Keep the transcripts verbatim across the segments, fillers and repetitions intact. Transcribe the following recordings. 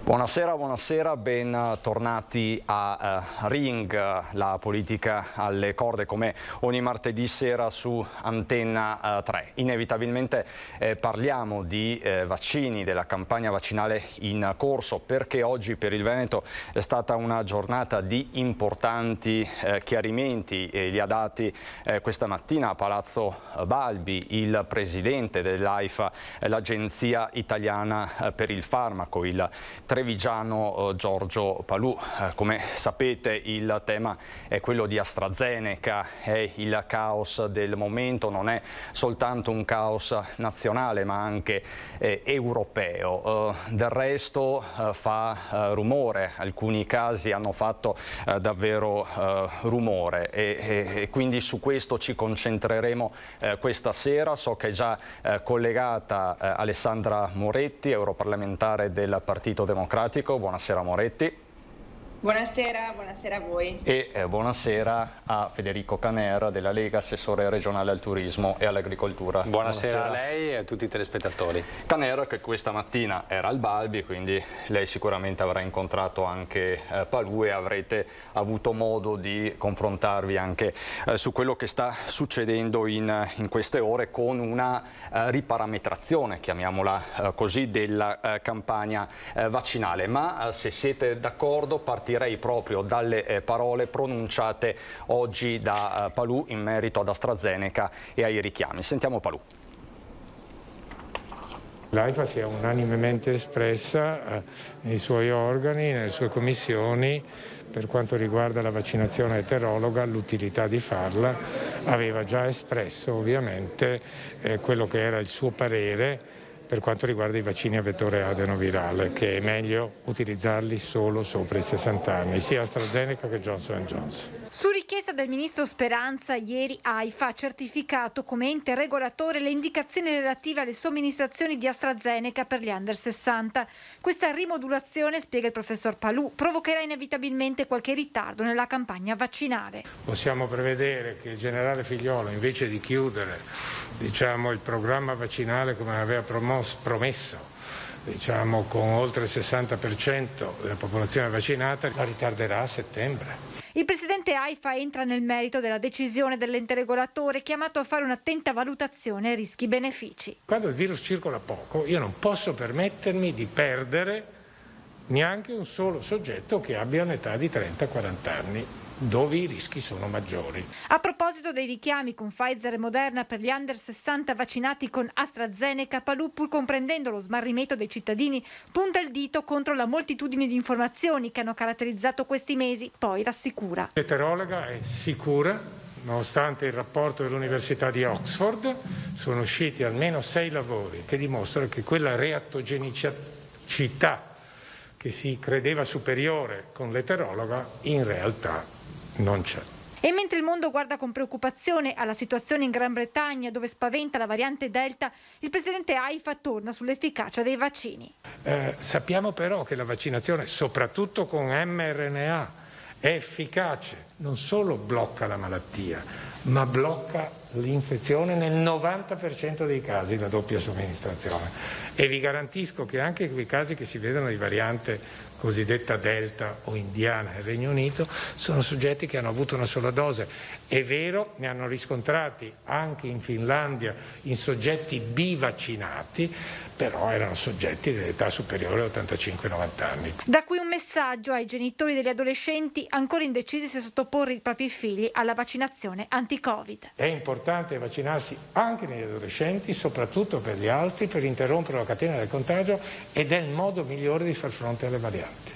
Buonasera, buonasera, bentornati a uh, Ring, la politica alle corde, come ogni martedì sera su Antenna uh, tre. Inevitabilmente eh, parliamo di eh, vaccini, della campagna vaccinale in corso, perché oggi per il Veneto è stata una giornata di importanti eh, chiarimenti e li ha dati eh, questa mattina a Palazzo Balbi il presidente dell'AIFA, eh, l'Agenzia Italiana eh, per il Farmaco, il trevigiano eh, Giorgio Palù. Eh, come sapete il tema è quello di AstraZeneca, è il caos del momento, non è soltanto un caos nazionale ma anche eh, europeo. Eh, del resto eh, fa eh, rumore, alcuni casi hanno fatto eh, davvero eh, rumore e, e, e quindi su questo ci concentreremo eh, questa sera. So che è già eh, collegata eh, Alessandra Moretti, europarlamentare del Partito Democratico. Buonasera Moretti. Buonasera, buonasera a voi. E eh, buonasera a Federico Caner della Lega, assessore regionale al turismo e all'agricoltura. Buonasera, buonasera a lei e a tutti i telespettatori. Caner, che questa mattina era al Balbi, quindi lei sicuramente avrà incontrato anche eh, Palù e avrete avuto modo di confrontarvi anche eh, su quello che sta succedendo in, in queste ore con una eh, riparametrazione, chiamiamola eh, così, della eh, campagna eh, vaccinale. Ma eh, se siete d'accordo partirei proprio dalle eh, parole pronunciate oggi da eh, Palù in merito ad AstraZeneca e ai richiami. Sentiamo Palù. L'AIFA si è unanimemente espressa eh, nei suoi organi, nelle sue commissioni, per quanto riguarda la vaccinazione eterologa, l'utilità di farla. Aveva già espresso ovviamente eh, quello che era il suo parere per quanto riguarda i vaccini a vettore adenovirale, che è meglio utilizzarli solo sopra i sessanta anni, sia AstraZeneca che Johnson and Johnson. Su richiesta del ministro Speranza, ieri AIFA ha certificato come ente regolatore le indicazioni relative alle somministrazioni di AstraZeneca per gli under sessanta. Questa rimodulazione, spiega il professor Palù, provocherà inevitabilmente qualche ritardo nella campagna vaccinale. Possiamo prevedere che il generale Figliuolo, invece di chiudere diciamo, il programma vaccinale come aveva promosso, promesso, diciamo, con oltre il sessanta per cento della popolazione vaccinata, la ritarderà a settembre. Il presidente AIFA entra nel merito della decisione dell'ente regolatore, chiamato a fare un'attenta valutazione rischi-benefici. Quando il virus circola poco, io non posso permettermi di perdere neanche un solo soggetto che abbia un'età di trenta quaranta anni, dove i rischi sono maggiori. A proposito dei richiami con Pfizer e Moderna per gli under sessanta vaccinati con AstraZeneca, Palù, pur comprendendo lo smarrimento dei cittadini, punta il dito contro la moltitudine di informazioni che hanno caratterizzato questi mesi, poi rassicura. L'eterologa è sicura, nonostante il rapporto dell'Università di Oxford, sono usciti almeno sei lavori che dimostrano che quella reattogenicità che si credeva superiore con l'eterologa in realtà non c'è. E mentre il mondo guarda con preoccupazione alla situazione in Gran Bretagna, dove spaventa la variante Delta, il presidente AIFA torna sull'efficacia dei vaccini. Eh, sappiamo però che la vaccinazione, soprattutto con mRNA, è efficace, non solo blocca la malattia, ma blocca l'infezione nel novanta per cento dei casi, la doppia somministrazione. E vi garantisco che anche quei casi che si vedono di variante cosiddetta Delta o indiana nel Regno Unito sono soggetti che hanno avuto una sola dose. È vero, ne hanno riscontrati anche in Finlandia in soggetti bivaccinati, però erano soggetti dell'età superiore a ottantacinque novanta anni. Da qui un messaggio ai genitori degli adolescenti ancora indecisi se sottoporre i propri figli alla vaccinazione anti-Covid. È importante vaccinarsi anche negli adolescenti, soprattutto per gli altri, per interrompere la catena del contagio, ed è il modo migliore di far fronte alle varianti.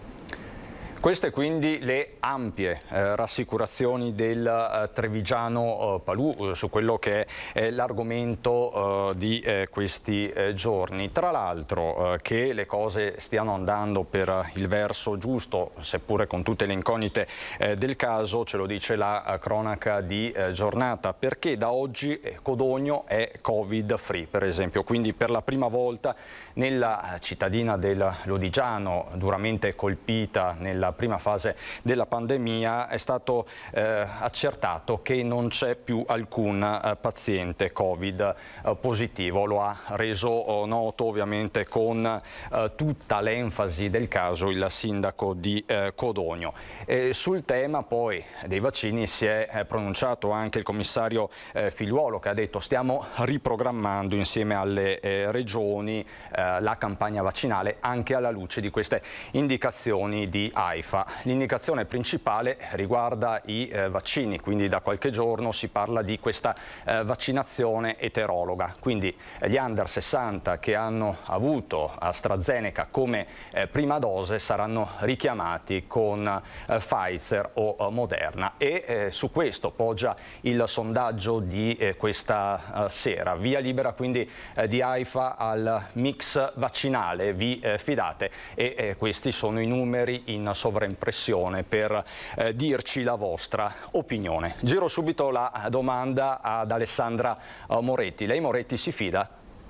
Queste quindi le ampie eh, rassicurazioni del eh, trevigiano eh, Palù eh, su quello che è l'argomento eh, di eh, questi eh, giorni. Tra l'altro eh, che le cose stiano andando per il verso giusto, seppure con tutte le incognite eh, del caso, ce lo dice la eh, cronaca di eh, giornata, perché da oggi eh, Codogno è Covid free, per esempio, quindi per la prima volta nella cittadina del Lodigiano, duramente colpita nella nella prima fase della pandemia, è stato eh, accertato che non c'è più alcun eh, paziente Covid eh, positivo. Lo ha reso eh, noto ovviamente con eh, tutta l'enfasi del caso il sindaco di eh, Codogno. E sul tema poi dei vaccini si è eh, pronunciato anche il commissario eh, Figliuolo, che ha detto: stiamo riprogrammando insieme alle eh, regioni eh, la campagna vaccinale anche alla luce di queste indicazioni di AIFA. L'indicazione principale riguarda i eh, vaccini, quindi da qualche giorno si parla di questa eh, vaccinazione eterologa, quindi eh, gli under sessanta che hanno avuto AstraZeneca come eh, prima dose saranno richiamati con eh, Pfizer o eh, Moderna, e eh, su questo poggia il sondaggio di eh, questa eh, sera. Via libera quindi eh, di AIFA al mix vaccinale, vi eh, fidate? E eh, questi sono i numeri in sovraimpressione per eh, dirci la vostra opinione. Giro subito la domanda ad Alessandra eh, Moretti. Lei, Moretti, si fida?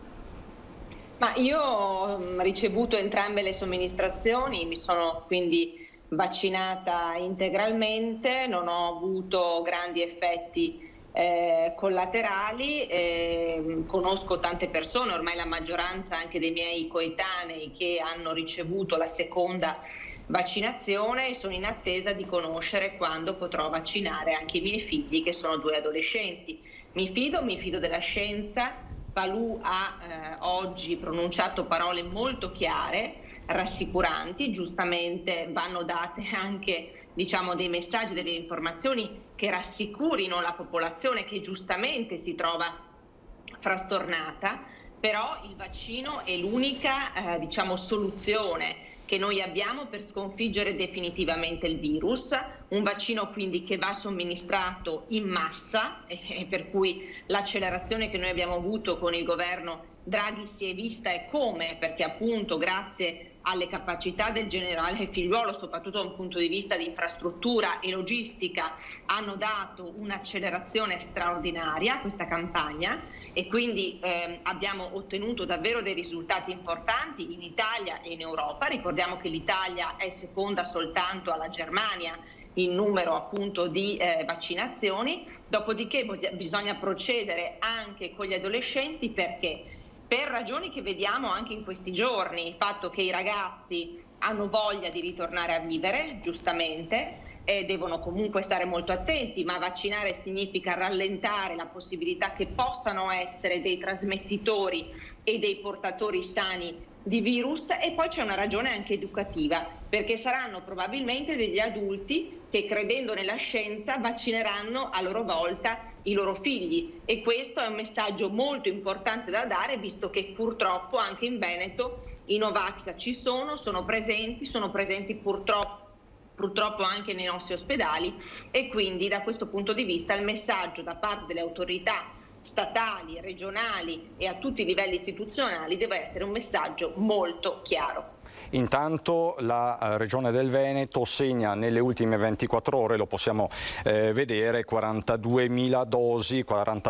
Ma io ho ricevuto entrambe le somministrazioni, mi sono quindi vaccinata integralmente, non ho avuto grandi effetti eh, collaterali, eh, conosco tante persone, ormai la maggioranza anche dei miei coetanei, che hanno ricevuto la seconda vaccinazione, e sono in attesa di conoscere quando potrò vaccinare anche i miei figli, che sono due adolescenti. Mi fido, mi fido della scienza. Palù ha eh, oggi pronunciato parole molto chiare, rassicuranti. Giustamente vanno date anche, diciamo, dei messaggi, delle informazioni che rassicurino la popolazione, che giustamente si trova frastornata, però il vaccino è l'unica eh, diciamo, soluzione che noi abbiamo per sconfiggere definitivamente il virus. Un vaccino quindi che va somministrato in massa, e per cui l'accelerazione che noi abbiamo avuto con il governo Draghi si è vista, e come, perché appunto grazie alle capacità del generale Figliuolo, soprattutto da un punto di vista di infrastruttura e logistica, hanno dato un'accelerazione straordinaria a questa campagna, e quindi eh, abbiamo ottenuto davvero dei risultati importanti in Italia e in Europa. Ricordiamo che l'Italia è seconda soltanto alla Germania in numero appunto di eh, vaccinazioni. Dopodiché bisogna procedere anche con gli adolescenti, perché per ragioni che vediamo anche in questi giorni, il fatto che i ragazzi hanno voglia di ritornare a vivere, giustamente, e devono comunque stare molto attenti, ma vaccinare significa rallentare la possibilità che possano essere dei trasmettitori e dei portatori sani di virus. E poi c'è una ragione anche educativa, perché saranno probabilmente degli adulti che, credendo nella scienza, vaccineranno a loro volta i loro figli, e questo è un messaggio molto importante da dare, visto che purtroppo anche in Veneto i Novax ci sono, sono presenti, sono presenti purtroppo purtroppo anche nei nostri ospedali, e quindi da questo punto di vista il messaggio da parte delle autorità statali, regionali e a tutti i livelli istituzionali deve essere un messaggio molto chiaro. Intanto la Regione del Veneto segna nelle ultime ventiquattro ore, lo possiamo eh, vedere, quarantaduemila dosi,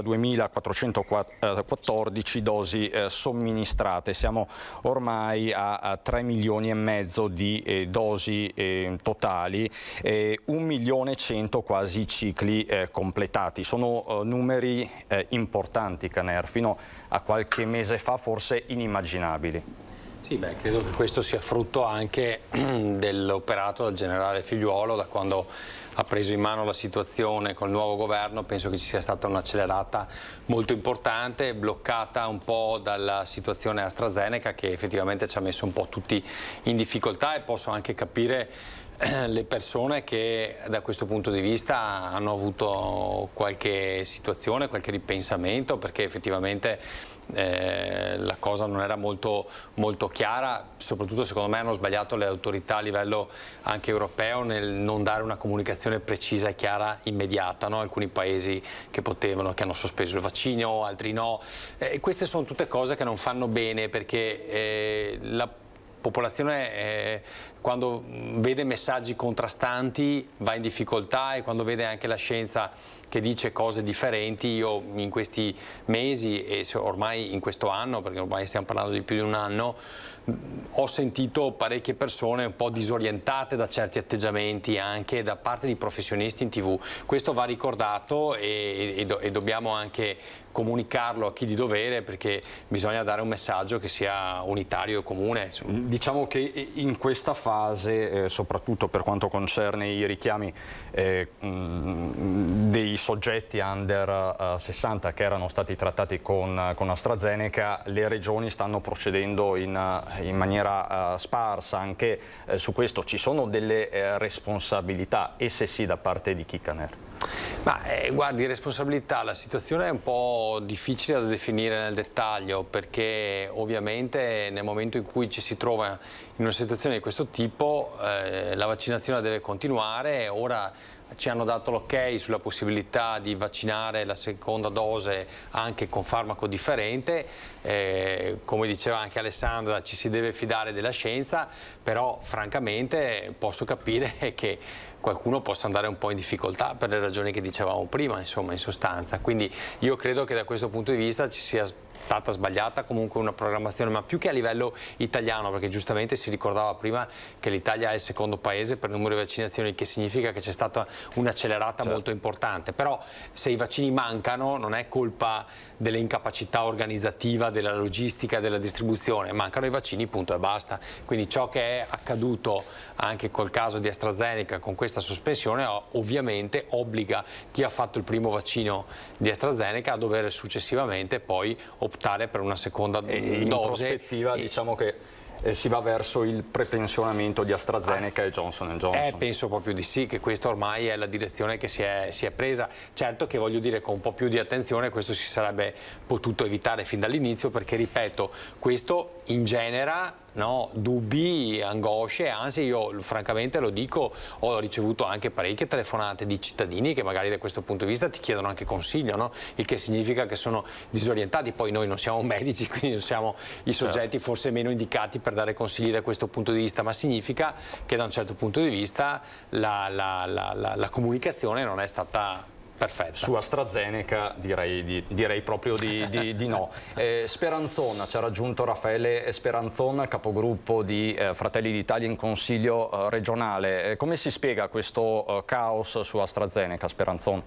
quarantaduemilaquattrocentoquattordici dosi eh, somministrate. Siamo ormai a, a tre milioni e mezzo di eh, dosi eh, totali, e un milione e cento quasi i cicli eh, completati. Sono eh, numeri eh, importanti, Caner, fino a qualche mese fa forse inimmaginabili. Sì, beh, credo che questo sia frutto anche dell'operato del generale Figliuolo. Da quando ha preso in mano la situazione col nuovo governo, penso che ci sia stata un'accelerata molto importante, bloccata un po' dalla situazione AstraZeneca, che effettivamente ci ha messo un po' tutti in difficoltà, e posso anche capire le persone che da questo punto di vista hanno avuto qualche situazione, qualche ripensamento, perché effettivamente eh, la cosa non era molto, molto chiara. Soprattutto secondo me hanno sbagliato le autorità a livello anche europeo nel non dare una comunicazione precisa e chiara immediata, no? Alcuni paesi che potevano, che hanno sospeso il vaccino, altri no, e queste sono tutte cose che non fanno bene, perché eh, la popolazione eh, quando vede messaggi contrastanti va in difficoltà, e quando vede anche la scienza che dice cose differenti. Io in questi mesi e ormai in questo anno, perché ormai stiamo parlando di più di un anno, ho sentito parecchie persone un po' disorientate da certi atteggiamenti anche da parte di professionisti in tivù. Questo va ricordato e, e, do, e dobbiamo anche comunicarlo a chi di dovere, perché bisogna dare un messaggio che sia unitario e comune. Insomma. Diciamo che in questa fase, eh, soprattutto per quanto concerne i richiami eh, mh, dei soggetti under uh, sessanta che erano stati trattati con, con AstraZeneca, le regioni stanno procedendo in, uh, in maniera uh, sparsa. Anche eh, su questo ci sono delle eh, responsabilità, e se sì, da parte di chi, Caner? Ma eh, guardi, responsabilità, la situazione è un po' difficile da definire nel dettaglio, perché ovviamente nel momento in cui ci si trova in una situazione di questo tipo eh, la vaccinazione deve continuare. Ora ci hanno dato l'ok sulla possibilità di vaccinare la seconda dose anche con farmaco differente, eh, come diceva anche Alessandra, ci si deve fidare della scienza, però francamente posso capire che qualcuno possa andare un po' in difficoltà per le ragioni che dicevamo prima, insomma, in sostanza. Quindi io credo che da questo punto di vista ci sia stata sbagliata comunque una programmazione, ma più che a livello italiano, perché giustamente si ricordava prima che l'Italia è il secondo paese per numero di vaccinazioni, che significa che c'è stata un'accelerata certo. molto importante. Però se i vaccini mancano non è colpa delle incapacità organizzativa, della logistica, della distribuzione, mancano i vaccini, punto e basta. Quindi ciò che è accaduto anche col caso di AstraZeneca con questa sospensione ovviamente obbliga chi ha fatto il primo vaccino di AstraZeneca a dover successivamente poi optare per una seconda e dose. In prospettiva e... diciamo che eh, si va verso il prepensionamento di AstraZeneca ah, e Johnson and Johnson. Eh, penso proprio di sì, che questa ormai è la direzione che si è, si è presa. Certo che voglio dire, con un po' più di attenzione questo si sarebbe potuto evitare fin dall'inizio, perché ripeto, questo ingenera no, dubbi, angosce, anzi io francamente lo dico, ho ricevuto anche parecchie telefonate di cittadini che magari da questo punto di vista ti chiedono anche consiglio, no? Il che significa che sono disorientati. Poi noi non siamo medici, quindi non siamo i soggetti forse meno indicati per dare consigli da questo punto di vista, ma significa che da un certo punto di vista la, la, la, la, la comunicazione non è stata perfetta. Su AstraZeneca direi, di, direi proprio di, di, di no. Eh, Speranzon, ci ha raggiunto Raffaele Speranzon, capogruppo di eh, Fratelli d'Italia in Consiglio eh, regionale. Eh, come si spiega questo eh, caos su AstraZeneca, Speranzon?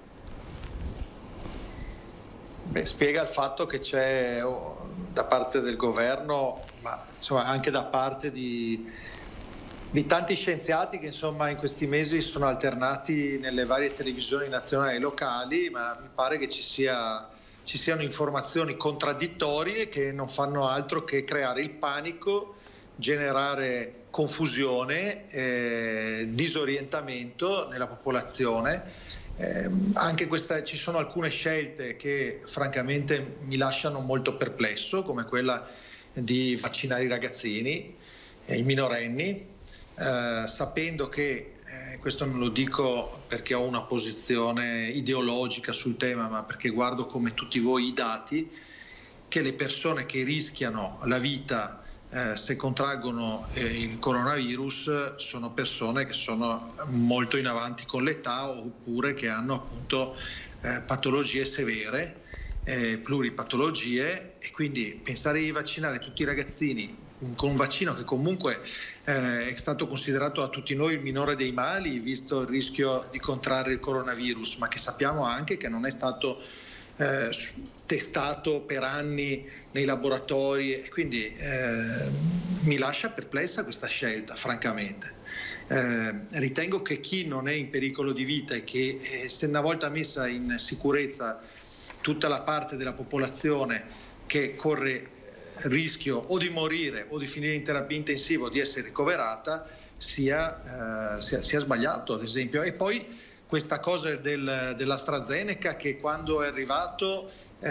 Beh, spiega il fatto che c'è oh, da parte del governo, ma insomma anche da parte di di tanti scienziati che insomma in questi mesi sono alternati nelle varie televisioni nazionali e locali, ma mi pare che ci sia, ci siano informazioni contraddittorie che non fanno altro che creare il panico, generare confusione, eh, disorientamento nella popolazione. Eh, anche questa, ci sono alcune scelte che francamente mi lasciano molto perplesso, come quella di vaccinare i ragazzini e i minorenni. Eh, sapendo che, eh, questo non lo dico perché ho una posizione ideologica sul tema, ma perché guardo come tutti voi i dati, che le persone che rischiano la vita eh, se contraggono eh, il coronavirus sono persone che sono molto in avanti con l'età, oppure che hanno appunto eh, patologie severe, eh, pluripatologie, e quindi pensare di vaccinare tutti i ragazzini con un vaccino che comunque eh, è stato considerato da tutti noi il minore dei mali, visto il rischio di contrarre il coronavirus, ma che sappiamo anche che non è stato eh, testato per anni nei laboratori, e quindi eh, mi lascia perplessa questa scelta, francamente. Eh, ritengo che chi non è in pericolo di vita e che eh, se una volta messa in sicurezza tutta la parte della popolazione che corre rischio o di morire o di finire in terapia intensiva o di essere ricoverata sia, eh, sia, sia sbagliato, ad esempio. E poi questa cosa del, dell'AstraZeneca, che quando è arrivato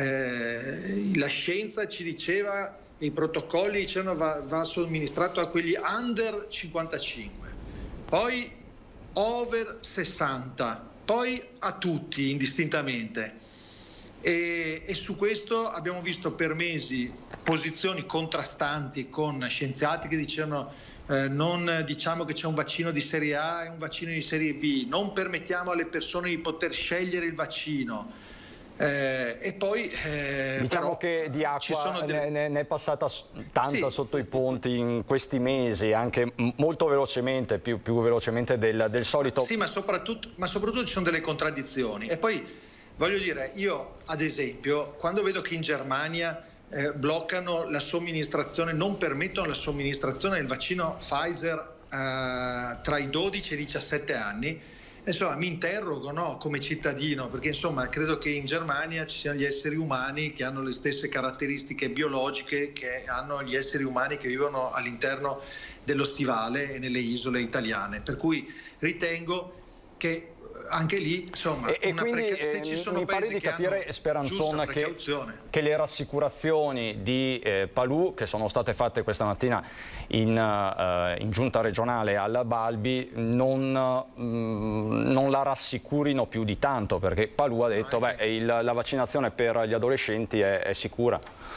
eh, la scienza ci diceva, i protocolli dicevano va, va somministrato a quelli under cinquantacinque, poi over sessanta, poi a tutti indistintamente. E, e su questo abbiamo visto per mesi posizioni contrastanti, con scienziati che dicevano eh, non diciamo che c'è un vaccino di serie A e un vaccino di serie B, non permettiamo alle persone di poter scegliere il vaccino. Eh, e poi eh, diciamo però, che di acqua delle... ne, ne è passata tanta sì. sotto i ponti in questi mesi, anche molto velocemente, più, più velocemente del, del solito. Sì, ma soprattutto, ma soprattutto ci sono delle contraddizioni. E poi voglio dire, io ad esempio, quando vedo che in Germania eh, bloccano la somministrazione, non permettono la somministrazione del vaccino Pfizer eh, tra i dodici e i diciassette anni, insomma mi interrogo, no, come cittadino, perché insomma credo che in Germania ci siano gli esseri umani che hanno le stesse caratteristiche biologiche che hanno gli esseri umani che vivono all'interno dello stivale e nelle isole italiane, per cui ritengo che anche lì insomma e, una e quindi, preca- se ci sono mi pare paesi di che capire, hanno Speranzon, che, che le rassicurazioni di eh, Palù che sono state fatte questa mattina in, uh, in giunta regionale alla Balbi non, mm, non la rassicurino più di tanto, perché Palù ha detto no, che... beh, il, la vaccinazione per gli adolescenti è, è sicura.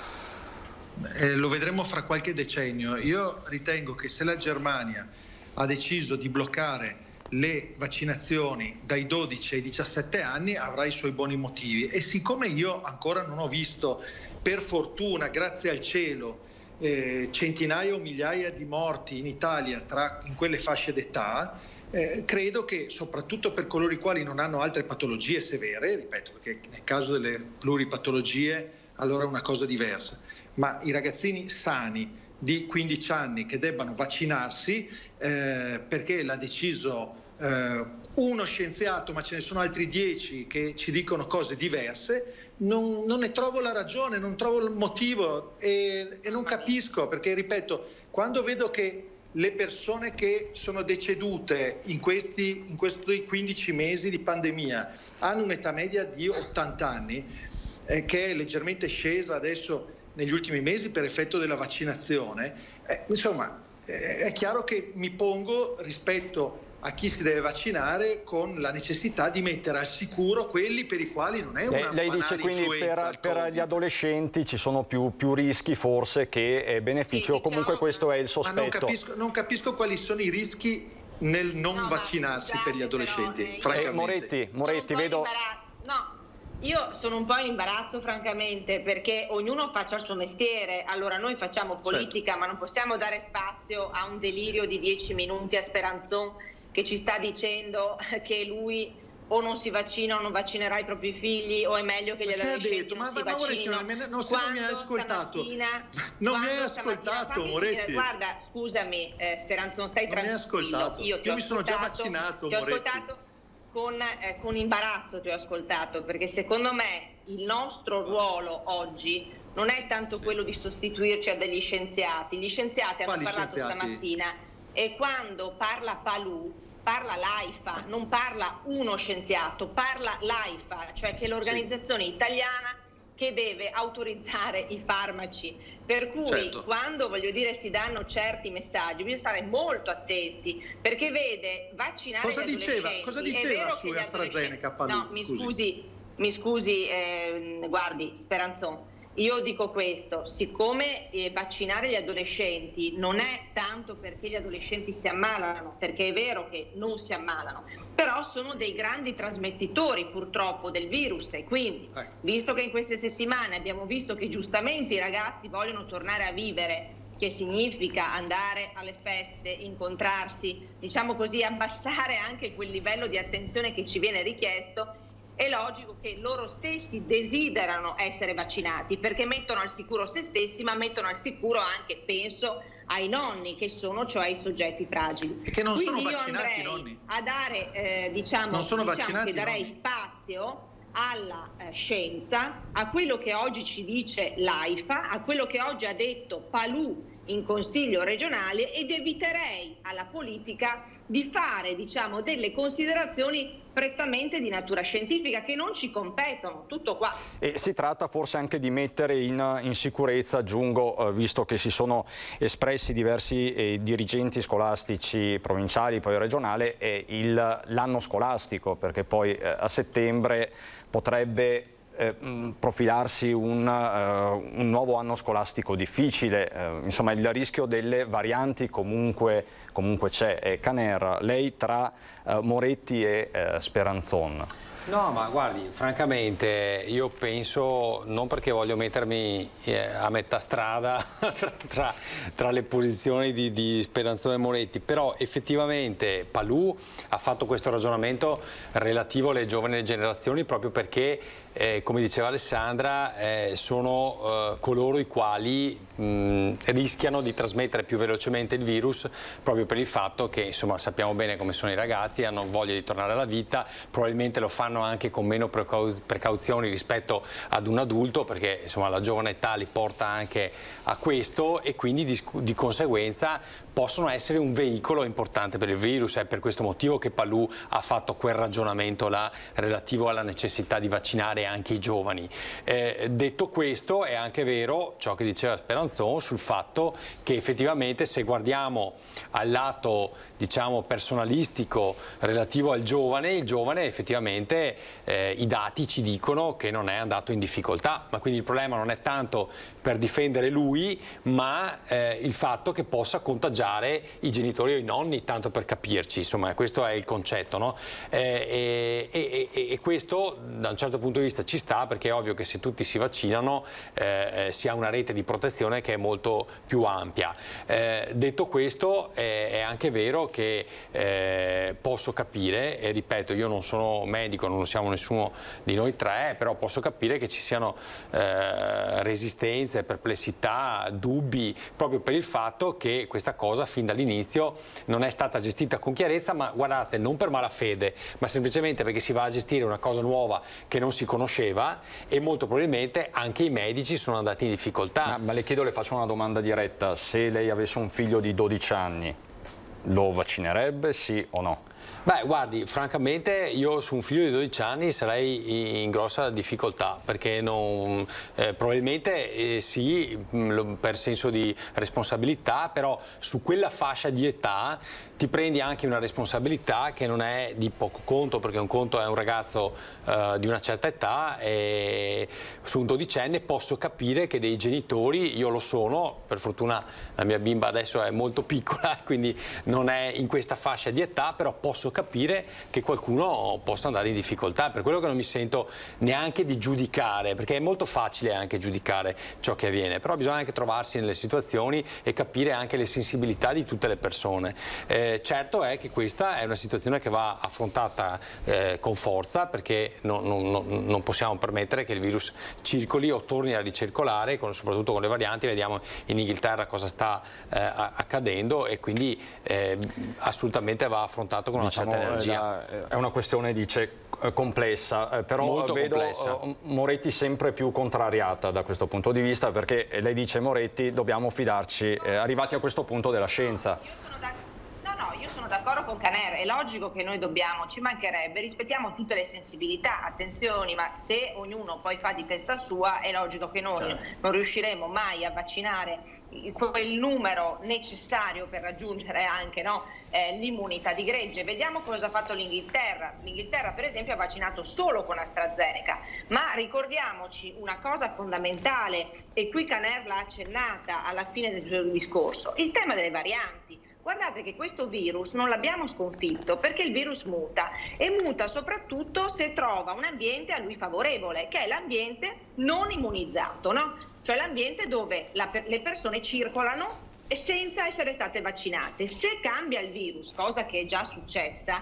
Eh, lo vedremo fra qualche decennio. Io ritengo che se la Germania ha deciso di bloccare le vaccinazioni dai dodici ai diciassette anni avrà i suoi buoni motivi, e siccome io ancora non ho visto, per fortuna, grazie al cielo, eh, centinaia o migliaia di morti in Italia tra, in quelle fasce d'età, eh, credo che soprattutto per coloro i quali non hanno altre patologie severe, ripeto, perché nel caso delle pluripatologie allora è una cosa diversa, ma i ragazzini sani di quindici anni che debbano vaccinarsi eh, perché l'ha deciso eh, uno scienziato, ma ce ne sono altri dieci che ci dicono cose diverse, non, non ne trovo la ragione, non trovo il motivo e, e non capisco, perché ripeto, quando vedo che le persone che sono decedute in questi, in questi quindici mesi di pandemia hanno un'età media di ottanta anni, eh, che è leggermente scesa adesso negli ultimi mesi per effetto della vaccinazione, eh, insomma eh, è chiaro che mi pongo rispetto a chi si deve vaccinare con la necessità di mettere al sicuro quelli per i quali non è una lei, lei dice quindi per, per gli adolescenti ci sono più, più rischi forse che eh, benefici, sì, o comunque diciamo, questo è il sospetto. Ma non capisco, non capisco quali sono i rischi nel non no, vaccinarsi scusate, per gli adolescenti, però, eh, francamente. Eh, Moretti, Moretti vedo... No. Io sono un po' in imbarazzo francamente, perché ognuno faccia il suo mestiere. Allora noi facciamo politica, certo, ma non possiamo dare spazio a un delirio di dieci minuti a Speranzon che ci sta dicendo che lui o non si vaccina o non vaccinerà i propri figli, o è meglio che gli adolescenti non ma, si ma, vaccinino. Ma Moretti, non, se non mi hai ascoltato, non mi hai ascoltato, Moretti. Guarda, scusami, eh, Speranzon, stai non tranquillo. Io, Io, Io mi sono già vaccinato, ti ho Moretti. ascoltato con, eh, con imbarazzo, ti ho ascoltato, perché secondo me il nostro ruolo oggi non è tanto sì. quello di sostituirci a degli scienziati. Gli scienziati hanno Quali parlato scienziati? stamattina, e quando parla Palù parla l'AIFA, non parla uno scienziato, parla l'AIFA, cioè che è l'organizzazione sì. italiana che deve autorizzare i farmaci, per cui certo. quando, voglio dire, si danno certi messaggi bisogna stare molto attenti, perché vede, vaccinare cosa gli diceva, adolescenti, cosa diceva è vero su che AstraZeneca, Palù? No, mi scusi, scusi mi scusi, eh, guardi Speranzon, io dico questo, siccome eh, vaccinare gli adolescenti non è tanto perché gli adolescenti si ammalano, perché è vero che non si ammalano, però sono dei grandi trasmettitori purtroppo del virus, e quindi eh. visto che in queste settimane abbiamo visto che giustamente i ragazzi vogliono tornare a vivere, che significa andare alle feste, incontrarsi, diciamo così, abbassare anche quel livello di attenzione che ci viene richiesto, è logico che loro stessi desiderano essere vaccinati, perché mettono al sicuro se stessi, ma mettono al sicuro anche, penso, ai nonni, che sono cioè i soggetti fragili. E che non Quindi sono io vaccinati, andrei nonni. a dare, eh, diciamo, non sono diciamo vaccinati, che darei nonni. spazio alla eh, scienza, a quello che oggi ci dice l'AIFA, a quello che oggi ha detto Palù in Consiglio regionale, ed eviterei alla politica di fare, diciamo, delle considerazioni prettamente di natura scientifica che non ci competono, tutto qua. E si tratta forse anche di mettere in, in sicurezza, aggiungo, eh, visto che si sono espressi diversi eh, dirigenti scolastici provinciali, poi regionale, eh, l'anno scolastico, perché poi eh, a settembre potrebbe eh, profilarsi un, uh, un nuovo anno scolastico difficile, uh, insomma il rischio delle varianti comunque, comunque c'è. Eh, Caner, lei tra uh, Moretti e uh, Speranzon. No, ma guardi, francamente io penso, non perché voglio mettermi eh, a metà strada tra, tra, tra le posizioni di, di Speranzon e Moretti, però effettivamente Palù ha fatto questo ragionamento relativo alle giovani generazioni proprio perché, eh, come diceva Alessandra, eh, sono eh, coloro i quali mh, rischiano di trasmettere più velocemente il virus proprio per il fatto che, insomma, sappiamo bene come sono i ragazzi, hanno voglia di tornare alla vita, probabilmente lo fanno anche con meno precauzioni rispetto ad un adulto, perché insomma la giovane età li porta anche a questo e quindi di, di conseguenza possono essere un veicolo importante per il virus. È per questo motivo che Palù ha fatto quel ragionamento là relativo alla necessità di vaccinare anche i giovani. Eh, detto questo, è anche vero ciò che diceva Speranzon sul fatto che effettivamente se guardiamo al lato, diciamo, personalistico relativo al giovane, il giovane effettivamente eh, i dati ci dicono che non è andato in difficoltà, ma quindi il problema non è tanto per difendere lui, ma eh, il fatto che possa contagiare i genitori o i nonni, tanto per capirci, insomma questo è il concetto, no? Eh, e, e, e questo da un certo punto di vista ci sta, perché è ovvio che se tutti si vaccinano eh, si ha una rete di protezione che è molto più ampia. Eh, detto questo, eh, è anche vero che eh, posso capire, e ripeto, io non sono medico, non siamo nessuno di noi tre, però posso capire che ci siano eh, resistenze, perplessità, dubbi, proprio per il fatto che questa cosa fin dall'inizio non è stata gestita con chiarezza, ma guardate, non per malafede, ma semplicemente perché si va a gestire una cosa nuova che non si conosceva e molto probabilmente anche i medici sono andati in difficoltà. Ma, ma le chiedo, le faccio una domanda diretta: se lei avesse un figlio di dodici anni, lo vaccinerebbe, sì o no? Beh, guardi, francamente io su un figlio di dodici anni sarei in grossa difficoltà, perché non, eh, probabilmente eh, sì, per senso di responsabilità, però su quella fascia di età ti prendi anche una responsabilità che non è di poco conto, perché un conto è un ragazzo eh, di una certa età e su un dodicenne posso capire che dei genitori, io lo sono, per fortuna la mia bimba adesso è molto piccola, quindi non è in questa fascia di età, però posso capire che qualcuno possa andare in difficoltà. Per quello che non mi sento neanche di giudicare, perché è molto facile anche giudicare ciò che avviene, però bisogna anche trovarsi nelle situazioni e capire anche le sensibilità di tutte le persone. Eh, certo è che questa è una situazione che va affrontata eh, con forza, perché non, non, non possiamo permettere che il virus circoli o torni a ricircolare, con, soprattutto con le varianti. Vediamo in Inghilterra cosa sta eh, accadendo e quindi eh, assolutamente va affrontato con una diciamo, certa energia. È una questione, dice, complessa, però Molto vedo complessa. Moretti sempre più contrariata da questo punto di vista, perché lei dice, Moretti, dobbiamo fidarci, eh, arrivati a questo punto, della scienza. Io sono da... No, no, io sono d'accordo con Caner, è logico che noi dobbiamo, ci mancherebbe, rispettiamo tutte le sensibilità, attenzioni, ma se ognuno poi fa di testa sua è logico che noi certo. non riusciremo mai a vaccinare quel numero necessario per raggiungere anche no, eh, l'immunità di gregge. Vediamo cosa ha fatto l'Inghilterra. L'Inghilterra per esempio ha vaccinato solo con AstraZeneca, ma ricordiamoci una cosa fondamentale, e qui Caner l'ha accennata alla fine del suo discorso, il tema delle varianti. Guardate che questo virus non l'abbiamo sconfitto, perché il virus muta e muta soprattutto se trova un ambiente a lui favorevole, che è l'ambiente non immunizzato, no? Cioè l'ambiente dove la, le persone circolano senza essere state vaccinate. Se cambia il virus, cosa che è già successa,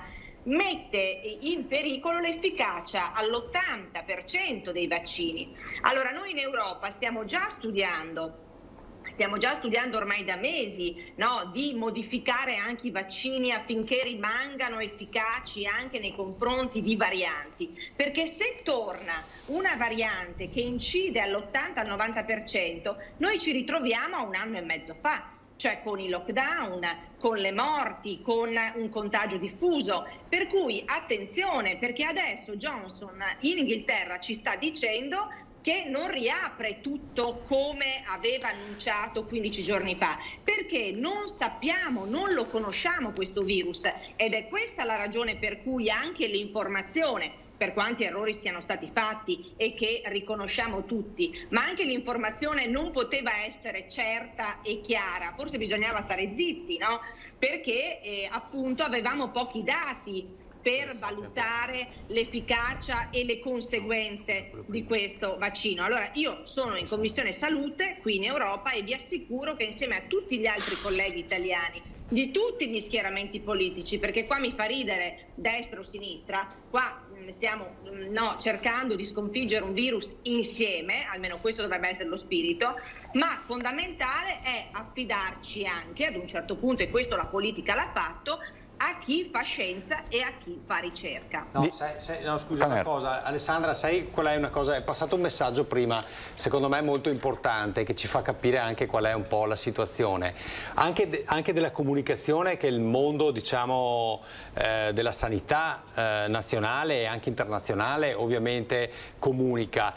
mette in pericolo l'efficacia all'ottanta per cento dei vaccini. Allora noi in Europa stiamo già studiando Stiamo già studiando ormai da mesi no, di modificare anche i vaccini affinché rimangano efficaci anche nei confronti di varianti, perché se torna una variante che incide all'ottanta al novanta per cento, noi ci ritroviamo a un anno e mezzo fa, cioè con i lockdown, con le morti, con un contagio diffuso. Per cui attenzione, perché adesso Johnson in Inghilterra ci sta dicendo che non riapre tutto come aveva annunciato quindici giorni fa, perché non sappiamo, non lo conosciamo questo virus, ed è questa la ragione per cui anche l'informazione per quanti errori siano stati fatti e che riconosciamo tutti, ma anche l'informazione non poteva essere certa e chiara, forse bisognava stare zitti, no? Perché eh, appunto avevamo pochi dati per valutare l'efficacia e le conseguenze di questo vaccino. Allora io sono in Commissione Salute qui in Europa e vi assicuro che insieme a tutti gli altri colleghi italiani di tutti gli schieramenti politici, perché qua mi fa ridere destra o sinistra, qua stiamo no, cercando di sconfiggere un virus insieme, almeno questo dovrebbe essere lo spirito, ma fondamentale è affidarci anche ad un certo punto, e questo la politica l'ha fatto, a chi fa scienza e a chi fa ricerca. No, sai, sai, no scusa una cosa, Alessandra, sai qual è una cosa? È passato un messaggio prima, secondo me molto importante, che ci fa capire anche qual è un po' la situazione, anche, de, anche della comunicazione che il mondo, diciamo, eh, della sanità eh, nazionale e anche internazionale ovviamente comunica.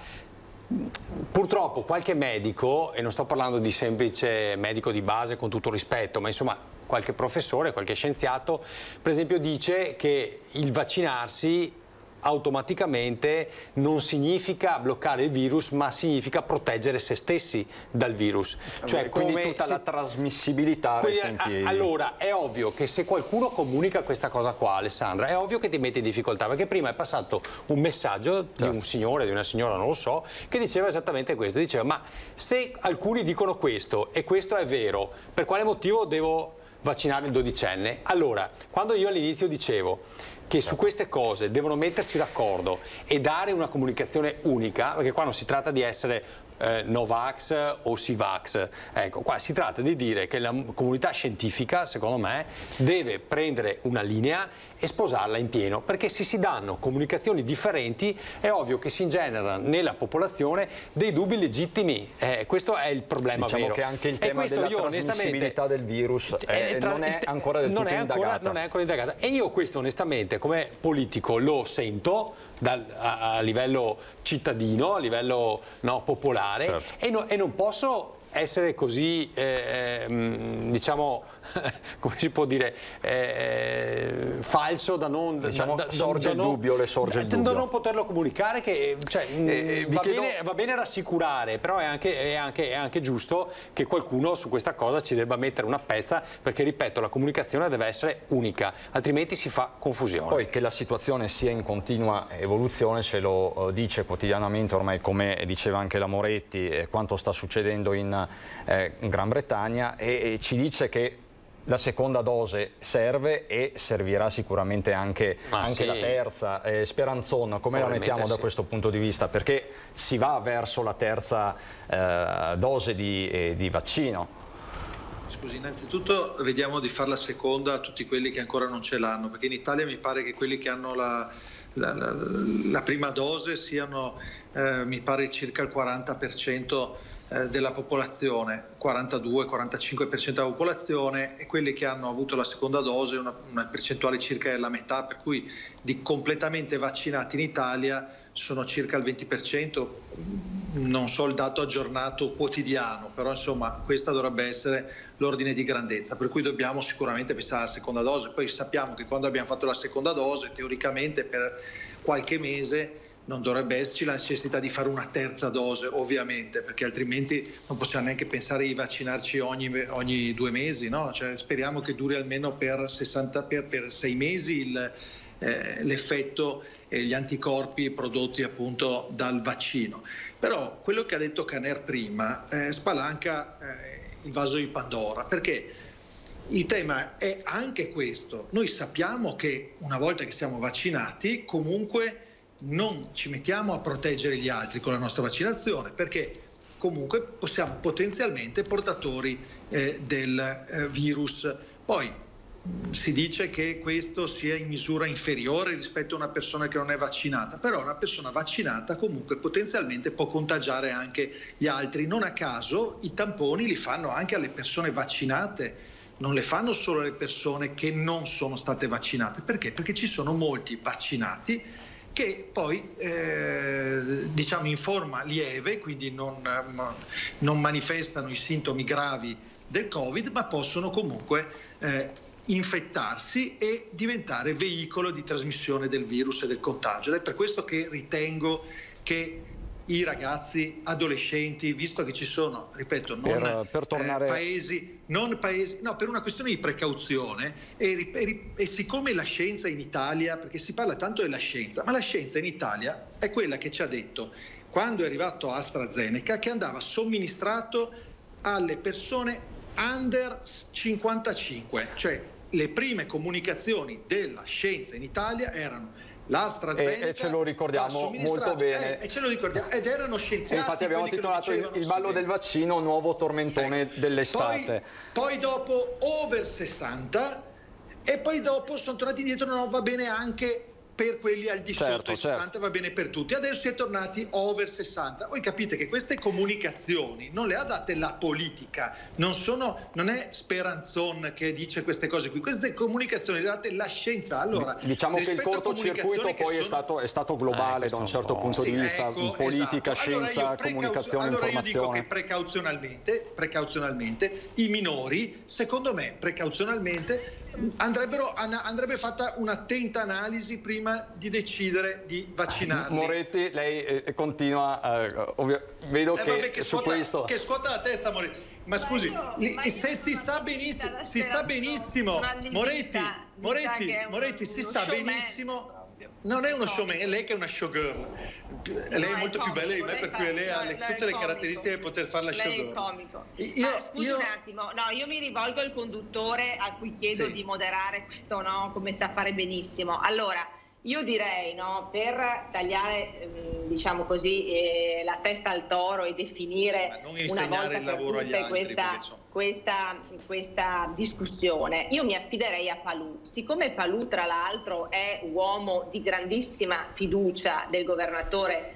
Purtroppo qualche medico, e non sto parlando di semplice medico di base con tutto rispetto, ma insomma qualche professore, qualche scienziato, per esempio dice che il vaccinarsi automaticamente non significa bloccare il virus, ma significa proteggere se stessi dal virus. Cioè, quindi come tutta se... la trasmissibilità quindi, resta in piedi. Allora, è ovvio che se qualcuno comunica questa cosa qua, Alessandra, è ovvio che ti mette in difficoltà, perché prima è passato un messaggio certo. di un signore, di una signora, non lo so, che diceva esattamente questo, diceva: ma se alcuni dicono questo e questo è vero, per quale motivo devo vaccinare il dodicenne? Allora, quando io all'inizio dicevo che su queste cose devono mettersi d'accordo e dare una comunicazione unica, perché qua non si tratta di essere eh, Novax o Sivax, ecco, qua si tratta di dire che la comunità scientifica, secondo me, deve prendere una linea e sposarla in pieno, perché se si danno comunicazioni differenti è ovvio che si ingenera nella popolazione dei dubbi legittimi, eh, questo è il problema diciamo vero. Che anche il tema della io, trasmissibilità del virus eh, non è ancora del tutto non è ancora, indagata. Non è ancora indagata, e io questo onestamente come politico lo sento dal, a, a livello cittadino, a livello no, popolare, certo. e, no, e non posso essere così, eh, diciamo, come si può dire, eh, falso da non... Diciamo, da, da, sorge da il non, dubbio, le sorge il dubbio. Da non poterlo comunicare, che cioè, eh, va, chiedo... bene, va bene rassicurare, però è anche, è, anche, è anche giusto che qualcuno su questa cosa ci debba mettere una pezza, perché, ripeto, la comunicazione deve essere unica, altrimenti si fa confusione. Poi che la situazione sia in continua evoluzione ce lo dice quotidianamente, ormai, come diceva anche la Moretti, eh, quanto sta succedendo in Eh, in Gran Bretagna, e, e ci dice che la seconda dose serve e servirà sicuramente anche, anche sì. la terza. Eh, Speranzon, come la mettiamo sì. da questo punto di vista? Perché si va verso la terza eh, dose di, eh, di vaccino. Scusi, innanzitutto vediamo di fare la seconda a tutti quelli che ancora non ce l'hanno, perché in Italia mi pare che quelli che hanno la, la, la, la prima dose siano, eh, mi pare, circa il quaranta per cento della popolazione, quarantadue quarantacinque per cento della popolazione, e quelli che hanno avuto la seconda dose una, una percentuale circa della metà, per cui di completamente vaccinati in Italia sono circa il venti per cento, non so il dato aggiornato quotidiano, però insomma questa dovrebbe essere l'ordine di grandezza, per cui dobbiamo sicuramente pensare alla seconda dose. Poi sappiamo che quando abbiamo fatto la seconda dose, teoricamente per qualche mese non dovrebbe esserci la necessità di fare una terza dose, ovviamente, perché altrimenti non possiamo neanche pensare di vaccinarci ogni, ogni due mesi, no? Cioè, speriamo che duri almeno per, sessanta, per, per sei mesi il, eh, l'effetto e gli anticorpi prodotti appunto dal vaccino. Però quello che ha detto Caner prima eh, spalanca eh, il vaso di Pandora, perché il tema è anche questo. Noi sappiamo che una volta che siamo vaccinati comunque non ci mettiamo a proteggere gli altri con la nostra vaccinazione, perché comunque possiamo potenzialmente portatori eh, del eh, virus. Poi mh, si dice che questo sia in misura inferiore rispetto a una persona che non è vaccinata, però una persona vaccinata comunque potenzialmente può contagiare anche gli altri. Non a caso i tamponi li fanno anche alle persone vaccinate, non le fanno solo alle persone che non sono state vaccinate. Perché? Perché ci sono molti vaccinati che poi eh, diciamo in forma lieve, quindi non, non manifestano i sintomi gravi del Covid, ma possono comunque eh, infettarsi e diventare veicolo di trasmissione del virus e del contagio. Ed è per questo che ritengo che i ragazzi adolescenti, visto che ci sono, ripeto, non per, per tornare... eh, paesi, non paesi, no, per una questione di precauzione e, e, e siccome la scienza in Italia, perché si parla tanto della scienza, ma la scienza in Italia è quella che ci ha detto, quando è arrivato AstraZeneca, che andava somministrato alle persone under cinquantacinque, cioè le prime comunicazioni della scienza in Italia erano l'AstraZeneca, e, e ce lo ricordiamo molto bene, eh, e ce lo ricordiamo, ed erano scienziati. E infatti abbiamo titolato il, il ballo del vaccino, nuovo tormentone eh, dell'estate. Poi, poi dopo over sessanta e poi dopo sono tornati indietro, no, va bene anche per quelli al di sotto certo, dei sessanta, certo. Va bene per tutti. Adesso si è tornati over sessanta. Voi capite che queste comunicazioni non le ha date la politica, non, sono, non è Speranzon che dice queste cose qui, queste comunicazioni le ha date la scienza. Allora, diciamo che il cortocircuito poi sono... è, stato, è stato globale eh, da un certo punto sì, di vista, ecco, politica, esatto. Scienza, allora comunicazione, allora informazione. Allora io dico che precauzionalmente, precauzionalmente i minori, secondo me, precauzionalmente andrebbero, andrebbe fatta un'attenta analisi prima di decidere di vaccinarli. Moretti, lei eh, continua, eh, ovvio, vedo eh, che, vabbè, che, su scuota, questo... che scuota la testa Moretti, ma scusi, ma io, ma se si sa benissimo, si sa benissimo, Moretti, Moretti, Moretti, si sa benissimo... Non è uno showman, è lei che è una showgirl. Lei è molto più bella di me, per cui lei ha tutte le caratteristiche di poter fare la showgirl. Lei è comico. Io, ah, scusi io... un attimo, no, io mi rivolgo al conduttore a cui chiedo sì. di moderare questo, no, come sa fare benissimo. Allora, io direi, no, per tagliare, diciamo così, eh, la testa al toro e definire sì, una volta il lavoro per tutte questa, questa, questa discussione, io mi affiderei a Palù. Siccome Palù, tra l'altro, è uomo di grandissima fiducia del governatore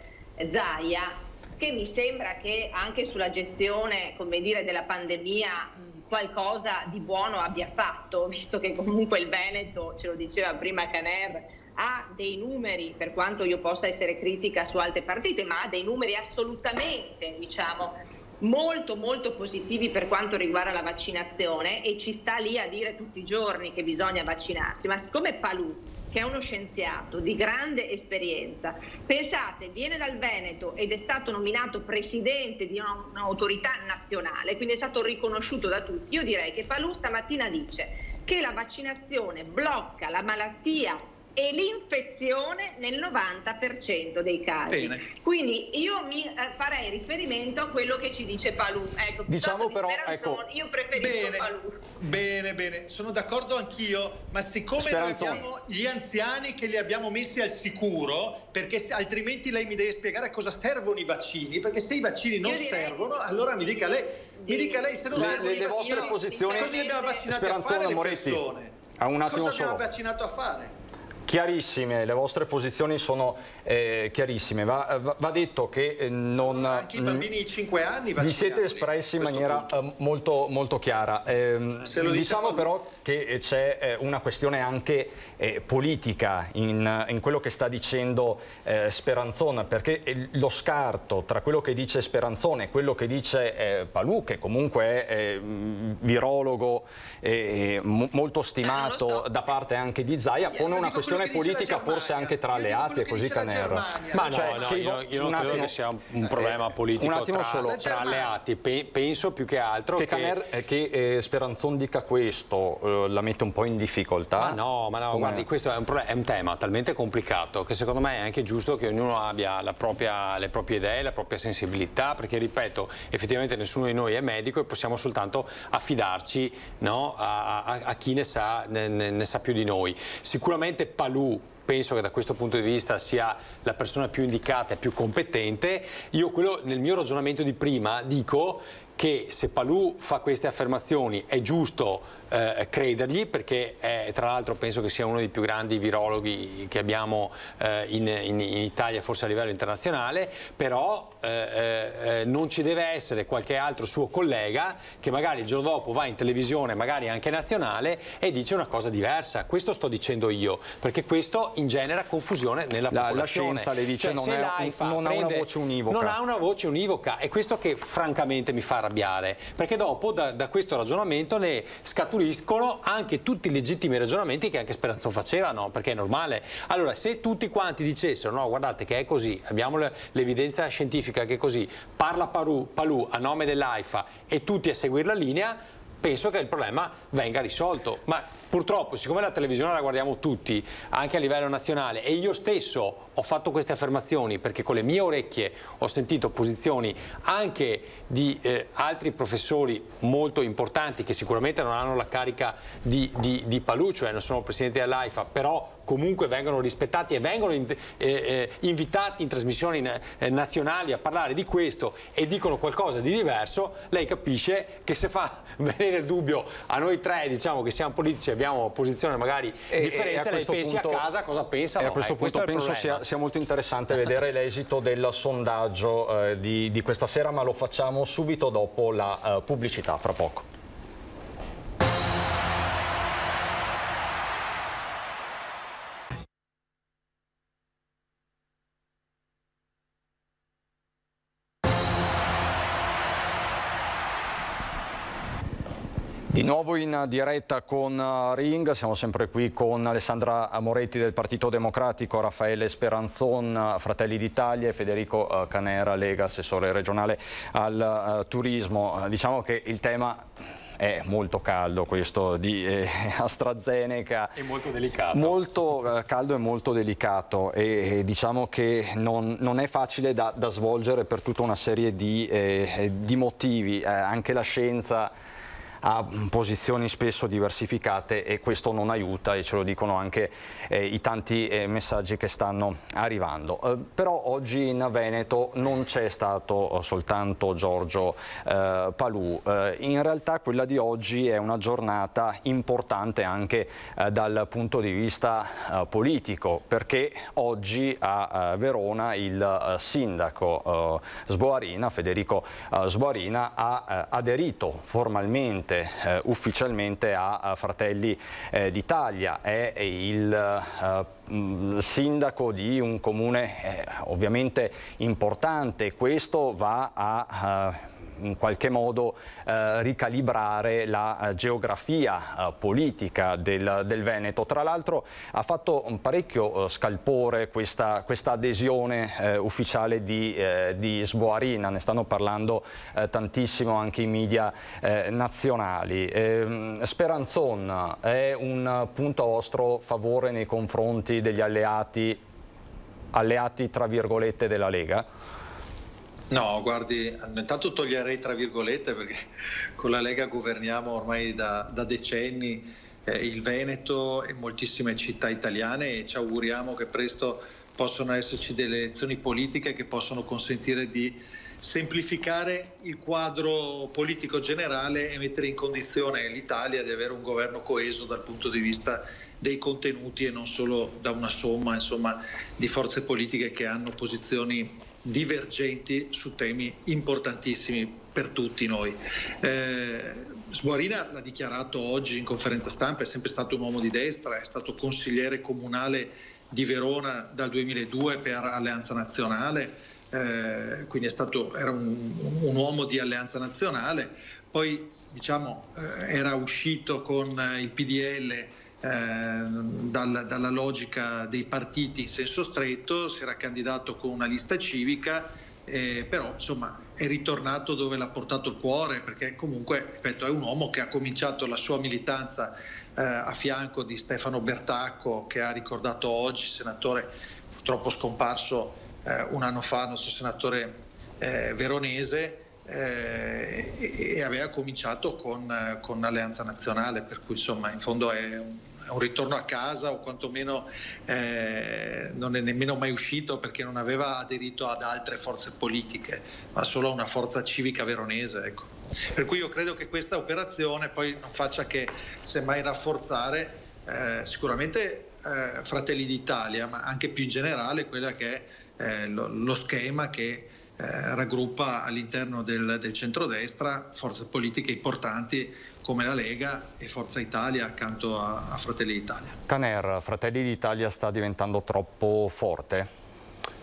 Zaia, che mi sembra che anche sulla gestione, come dire, della pandemia qualcosa di buono abbia fatto, visto che comunque il Veneto, ce lo diceva prima Caner, ha dei numeri, per quanto io possa essere critica su altre partite, ma ha dei numeri assolutamente, diciamo, molto molto positivi per quanto riguarda la vaccinazione, e ci sta lì a dire tutti i giorni che bisogna vaccinarsi. Ma siccome Palù, che è uno scienziato di grande esperienza, pensate, viene dal Veneto ed è stato nominato presidente di un'autorità nazionale, quindi è stato riconosciuto da tutti, io direi che Palù stamattina dice che la vaccinazione blocca la malattia e l'infezione nel novanta per cento dei casi. Bene. Quindi io mi eh, farei riferimento a quello che ci dice Palù. Ecco, diciamo però, ecco, io preferisco bene, Palù. Bene, bene, sono d'accordo anch'io, ma siccome Speranzon. noi abbiamo gli anziani che li abbiamo messi al sicuro, perché se, altrimenti lei mi deve spiegare a cosa servono i vaccini, perché se i vaccini non servono, che... allora mi dica lei, mi dica lei se non le, servono le, i le vaccini, vostre posizioni, cosa abbiamo vaccinato a fare le persone? A un attimo cosa abbiamo solo. vaccinato a fare? Chiarissime, le vostre posizioni sono eh, chiarissime. Va, va, va detto che eh, non... Anche i bambini di cinque anni vi siete espressi in maniera eh, molto, molto chiara. Eh, diciamo però che c'è eh, una questione anche eh, politica in, in quello che sta dicendo eh, Speranzon, perché lo scarto tra quello che dice Speranzon e quello che dice eh, Palù, che comunque è eh, virologo e eh, molto stimato so. da parte anche di Zaia, pone una questione politica forse anche tra alleati e così Caner. Ma no, cioè, no, io, io non credo che sia un, un problema politico un tra, solo. tra alleati, Pe penso più che altro che, che, Caner, eh, che eh, Speranzon dica questo eh, la mette un po' in difficoltà. Ma no, ma no, guardi, questo è un, è un tema talmente complicato che secondo me è anche giusto che ognuno abbia la propria, le proprie idee, la propria sensibilità, perché ripeto, effettivamente nessuno di noi è medico e possiamo soltanto affidarci, no, a, a, a chi ne sa, ne, ne sa più di noi. Sicuramente Palù penso che da questo punto di vista sia la persona più indicata e più competente. Io quello, nel mio ragionamento di prima dico che se Palù fa queste affermazioni è giusto eh, credergli, perché è, tra l'altro penso che sia uno dei più grandi virologhi che abbiamo eh, in, in, in Italia, forse a livello internazionale, però eh, eh, non ci deve essere qualche altro suo collega che magari il giorno dopo va in televisione, magari anche nazionale, e dice una cosa diversa. Questo sto dicendo io, perché questo ingenera confusione nella la, popolazione. La scienza le dice, cioè, non, è, l'AIFA non prende, ha una voce univoca. Non ha una voce univoca, e questo che francamente mi fa arrabbiare. arrabbiare, perché dopo da, da questo ragionamento ne scaturiscono anche tutti i legittimi ragionamenti che anche Speranzon faceva, no? Perché è normale. Allora, se tutti quanti dicessero no, guardate che è così, abbiamo l'evidenza scientifica che è così, parla Palù, Palù a nome dell'AIFA e tutti a seguire la linea, penso che il problema venga risolto. Ma purtroppo, siccome la televisione la guardiamo tutti, anche a livello nazionale, e io stesso ho fatto queste affermazioni perché con le mie orecchie ho sentito posizioni anche di eh, altri professori molto importanti che sicuramente non hanno la carica di, di, di Palù, cioè non sono presidenti dell'AIFA, però comunque vengono rispettati e vengono in, eh, eh, invitati in trasmissioni eh, nazionali a parlare di questo e dicono qualcosa di diverso, lei capisce che se fa venire il dubbio a noi tre, diciamo che siamo politici, abbiamo posizione magari e, differenza, e lei pensi punto, a casa cosa pensano. E a questo eh, punto questo penso sia, sia molto interessante vedere l'esito del sondaggio eh, di, di questa sera, ma lo facciamo subito dopo la uh, pubblicità, fra poco. Di nuovo in diretta con Ring, siamo sempre qui con Alessandra Moretti del Partito Democratico, Raffaele Speranzon, Fratelli d'Italia e Federico Canera, Lega, assessore regionale al uh, turismo. Diciamo che il tema è molto caldo, questo di eh, AstraZeneca. È molto delicato. Molto eh, caldo e molto delicato e, e diciamo che non, non è facile da, da svolgere per tutta una serie di, eh, di motivi. Eh, anche la scienza ha posizioni spesso diversificate e questo non aiuta, e ce lo dicono anche eh, i tanti eh, messaggi che stanno arrivando. Eh, però oggi in Veneto non c'è stato soltanto Giorgio eh, Palù, eh, in realtà quella di oggi è una giornata importante anche eh, dal punto di vista eh, politico, perché oggi a eh, Verona il eh, sindaco eh, Sboarina, Federico eh, Sboarina, ha eh, aderito formalmente Eh, ufficialmente a, a Fratelli eh, d'Italia. È il eh, mh, sindaco di un comune eh, ovviamente importante. Questo va a eh, in qualche modo eh, ricalibrare la eh, geografia eh, politica del, del Veneto. Tra l'altro ha fatto un parecchio eh, scalpore questa, questa adesione eh, ufficiale di, eh, di Sboarina, ne stanno parlando eh, tantissimo anche i media eh, nazionali. Eh, Speranzon, è un punto a vostro favore nei confronti degli alleati, alleati tra virgolette della Lega? No, guardi, intanto toglierei tra virgolette perché con la Lega governiamo ormai da, da decenni eh, il Veneto e moltissime città italiane e ci auguriamo che presto possano esserci delle elezioni politiche che possono consentire di semplificare il quadro politico generale e mettere in condizione l'Italia di avere un governo coeso dal punto di vista dei contenuti e non solo da una somma, insomma, di forze politiche che hanno posizioni divergenti su temi importantissimi per tutti noi. Eh, Sboarina l'ha dichiarato oggi in conferenza stampa, è sempre stato un uomo di destra, è stato consigliere comunale di Verona dal duemiladue per Alleanza Nazionale, eh, quindi è stato, era un, un uomo di Alleanza Nazionale, poi diciamo eh, era uscito con il P D L Eh, dalla, dalla logica dei partiti in senso stretto, si era candidato con una lista civica, eh, però insomma è ritornato dove l'ha portato il cuore, perché comunque, ripeto, è un uomo che ha cominciato la sua militanza eh, a fianco di Stefano Bertacco, che ha ricordato oggi, senatore purtroppo scomparso eh, un anno fa, nostro senatore eh, veronese, eh, e, e aveva cominciato con, con Alleanza Nazionale, per cui insomma in fondo è un un ritorno a casa, o quantomeno eh, non è nemmeno mai uscito perché non aveva aderito ad altre forze politiche, ma solo a una forza civica veronese, ecco. Per cui io credo che questa operazione poi non faccia che semmai rafforzare eh, sicuramente eh, Fratelli d'Italia, ma anche più in generale quella che è eh, lo, lo schema che eh, raggruppa all'interno del, del centrodestra forze politiche importanti come la Lega e Forza Italia accanto a, a Fratelli d'Italia. Caner, Fratelli d'Italia sta diventando troppo forte?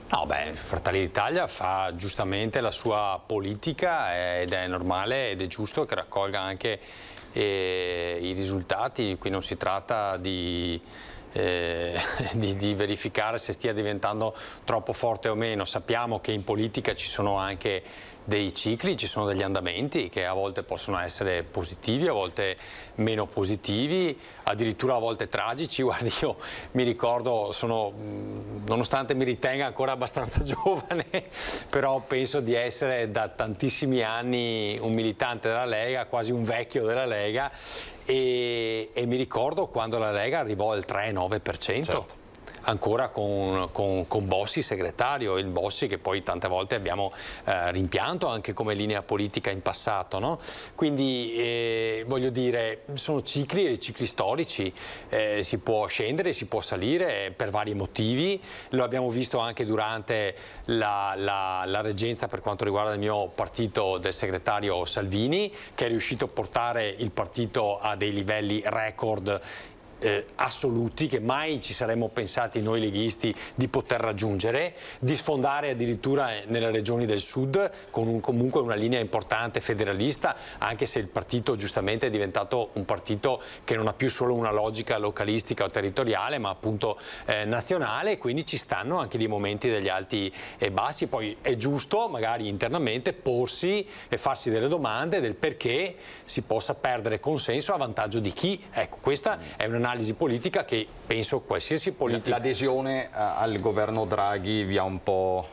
No, beh, Fratelli d'Italia fa giustamente la sua politica ed è normale ed è giusto che raccolga anche eh, i risultati. Qui non si tratta di... Eh, di, di verificare se stia diventando troppo forte o meno. Sappiamo che in politica ci sono anche dei cicli, ci sono degli andamenti che a volte possono essere positivi, a volte meno positivi, addirittura a volte tragici. Guardi, io mi ricordo, sono, nonostante mi ritenga ancora abbastanza giovane, però penso di essere da tantissimi anni un militante della Lega, quasi un vecchio della Lega, e, e mi ricordo quando la Lega arrivò al tre virgola nove per cento. Certo. Ancora con, con, con Bossi segretario, il Bossi che poi tante volte abbiamo eh, rimpianto anche come linea politica in passato, no? Quindi eh, voglio dire, sono cicli, cicli storici, eh, si può scendere, si può salire per vari motivi, lo abbiamo visto anche durante la, la, la reggenza per quanto riguarda il mio partito del segretario Salvini, che è riuscito a portare il partito a dei livelli record Eh, assoluti che mai ci saremmo pensati noi leghisti di poter raggiungere, di sfondare addirittura nelle regioni del sud con un, comunque una linea importante federalista, anche se il partito giustamente è diventato un partito che non ha più solo una logica localistica o territoriale ma appunto eh, nazionale, quindi ci stanno anche dei momenti degli alti e bassi. Poi è giusto magari internamente porsi e farsi delle domande del perché si possa perdere consenso a vantaggio di chi. Ecco, questa è una analisi politica che penso qualsiasi politica... L'adesione al governo Draghi vi ha un po'...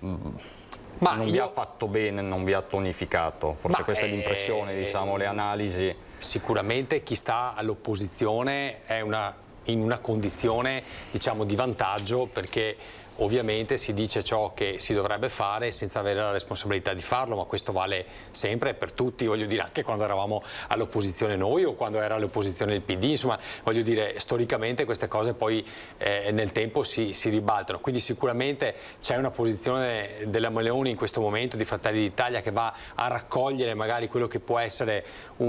Ma non io... vi ha fatto bene, non vi ha tonificato, forse Ma questa è l'impressione, eh... diciamo, le analisi. Sicuramente chi sta all'opposizione è una, in una condizione, diciamo, di vantaggio, perché ovviamente si dice ciò che si dovrebbe fare senza avere la responsabilità di farlo, ma questo vale sempre per tutti, voglio dire, anche quando eravamo all'opposizione noi o quando era all'opposizione il P D, insomma, voglio dire, storicamente queste cose poi eh, nel tempo si, si ribaltano, quindi sicuramente c'è una posizione della Meloni in questo momento, di Fratelli d'Italia, che va a raccogliere magari quello che può essere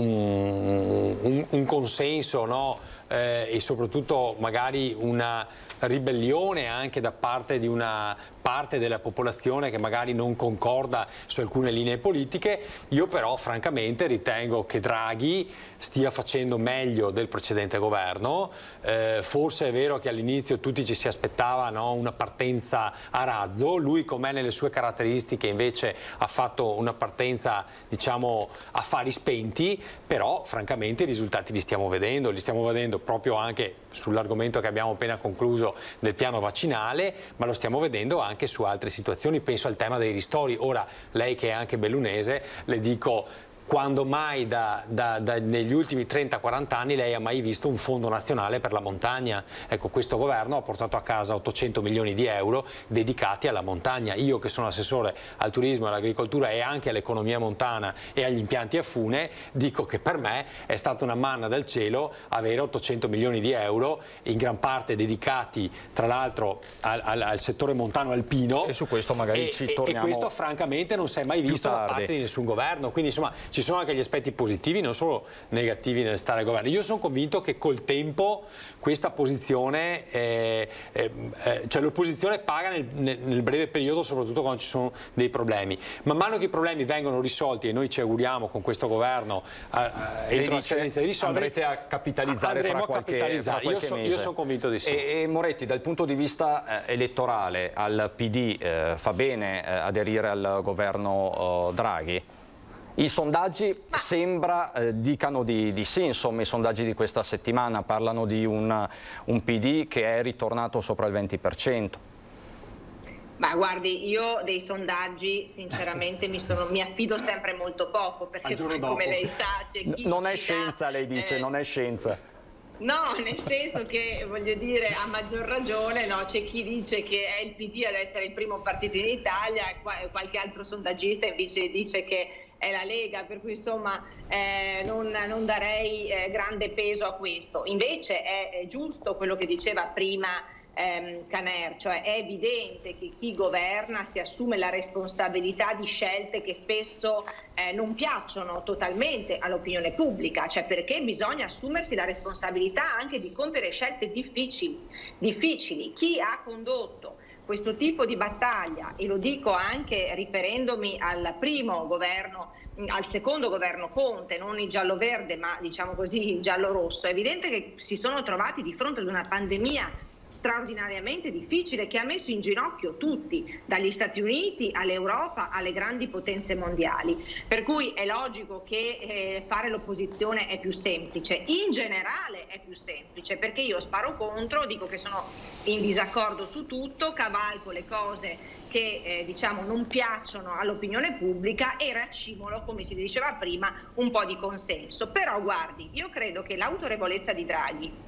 un, un, un consenso, no? Eh, e soprattutto magari una ribellione anche da parte di una parte della popolazione che magari non concorda su alcune linee politiche. Io però francamente ritengo che Draghi stia facendo meglio del precedente governo, eh, forse è vero che all'inizio tutti ci si aspettava, no, una partenza a razzo, lui con me nelle sue caratteristiche invece ha fatto una partenza, diciamo, a fari spenti, però francamente i risultati li stiamo vedendo, li stiamo vedendo proprio anche sull'argomento che abbiamo appena concluso del piano vaccinale, ma lo stiamo vedendo anche su altre situazioni, penso al tema dei ristori. Ora, lei che è anche bellunese, le dico, quando mai da, da, da, negli ultimi trenta quaranta anni lei ha mai visto un fondo nazionale per la montagna? Ecco, questo governo ha portato a casa ottocento milioni di euro dedicati alla montagna. Io che sono assessore al turismo e all'agricoltura e anche all'economia montana e agli impianti a fune, dico che per me è stata una manna dal cielo avere ottocento milioni di euro, in gran parte dedicati tra l'altro al, al, al settore montano alpino, e su questo magari e, ci torniamo. E questo francamente non si è mai visto da parte di nessun governo, quindi insomma ci sono anche gli aspetti positivi, non solo negativi nel stare al governo. Io sono convinto che col tempo questa posizione, eh, eh, cioè l'opposizione paga nel, nel breve periodo, soprattutto quando ci sono dei problemi. Man mano che i problemi vengono risolti, e noi ci auguriamo con questo governo eh, entro la scadenza di risolvere, andrete a capitalizzare andremo fra a qualche, capitalizzare. fra qualche io, so, mese. io sono convinto di sì. E, e Moretti, dal punto di vista eh, elettorale, al P D eh, fa bene eh, aderire al governo eh, Draghi? I sondaggi Ma... sembra eh, dicano di, di sì, insomma i sondaggi di questa settimana parlano di un, un P D che è ritornato sopra il venti per cento. Ma guardi, io dei sondaggi sinceramente mi, sono, mi affido sempre molto poco, perché poi, come lei sa c'è chi non è ci scienza, dà, lei dice, eh... non è scienza. No, nel senso che, voglio dire, a maggior ragione, no, c'è chi dice che è il P D ad essere il primo partito in Italia e qualche altro sondaggista invece dice che è la Lega, per cui insomma eh, non, non darei eh, grande peso a questo. Invece è, è giusto quello che diceva prima ehm, Caner, cioè è evidente che chi governa si assume la responsabilità di scelte che spesso eh, non piacciono totalmente all'opinione pubblica, cioè perché bisogna assumersi la responsabilità anche di compiere scelte difficili. difficili. Chi ha condotto questo tipo di battaglia, e lo dico anche riferendomi al primo governo, al secondo governo Conte, non il giallo-verde ma diciamo così il giallo-rosso, è evidente che si sono trovati di fronte ad una pandemia straordinariamente difficile che ha messo in ginocchio tutti, dagli Stati Uniti all'Europa alle grandi potenze mondiali, per cui è logico che eh, fare l'opposizione è più semplice, in generale è più semplice perché io sparo contro, dico che sono in disaccordo su tutto, cavalco le cose che eh, diciamo non piacciono all'opinione pubblica e raccimolo, come si diceva prima, un po' di consenso. Però guardi, io credo che l'autorevolezza di Draghi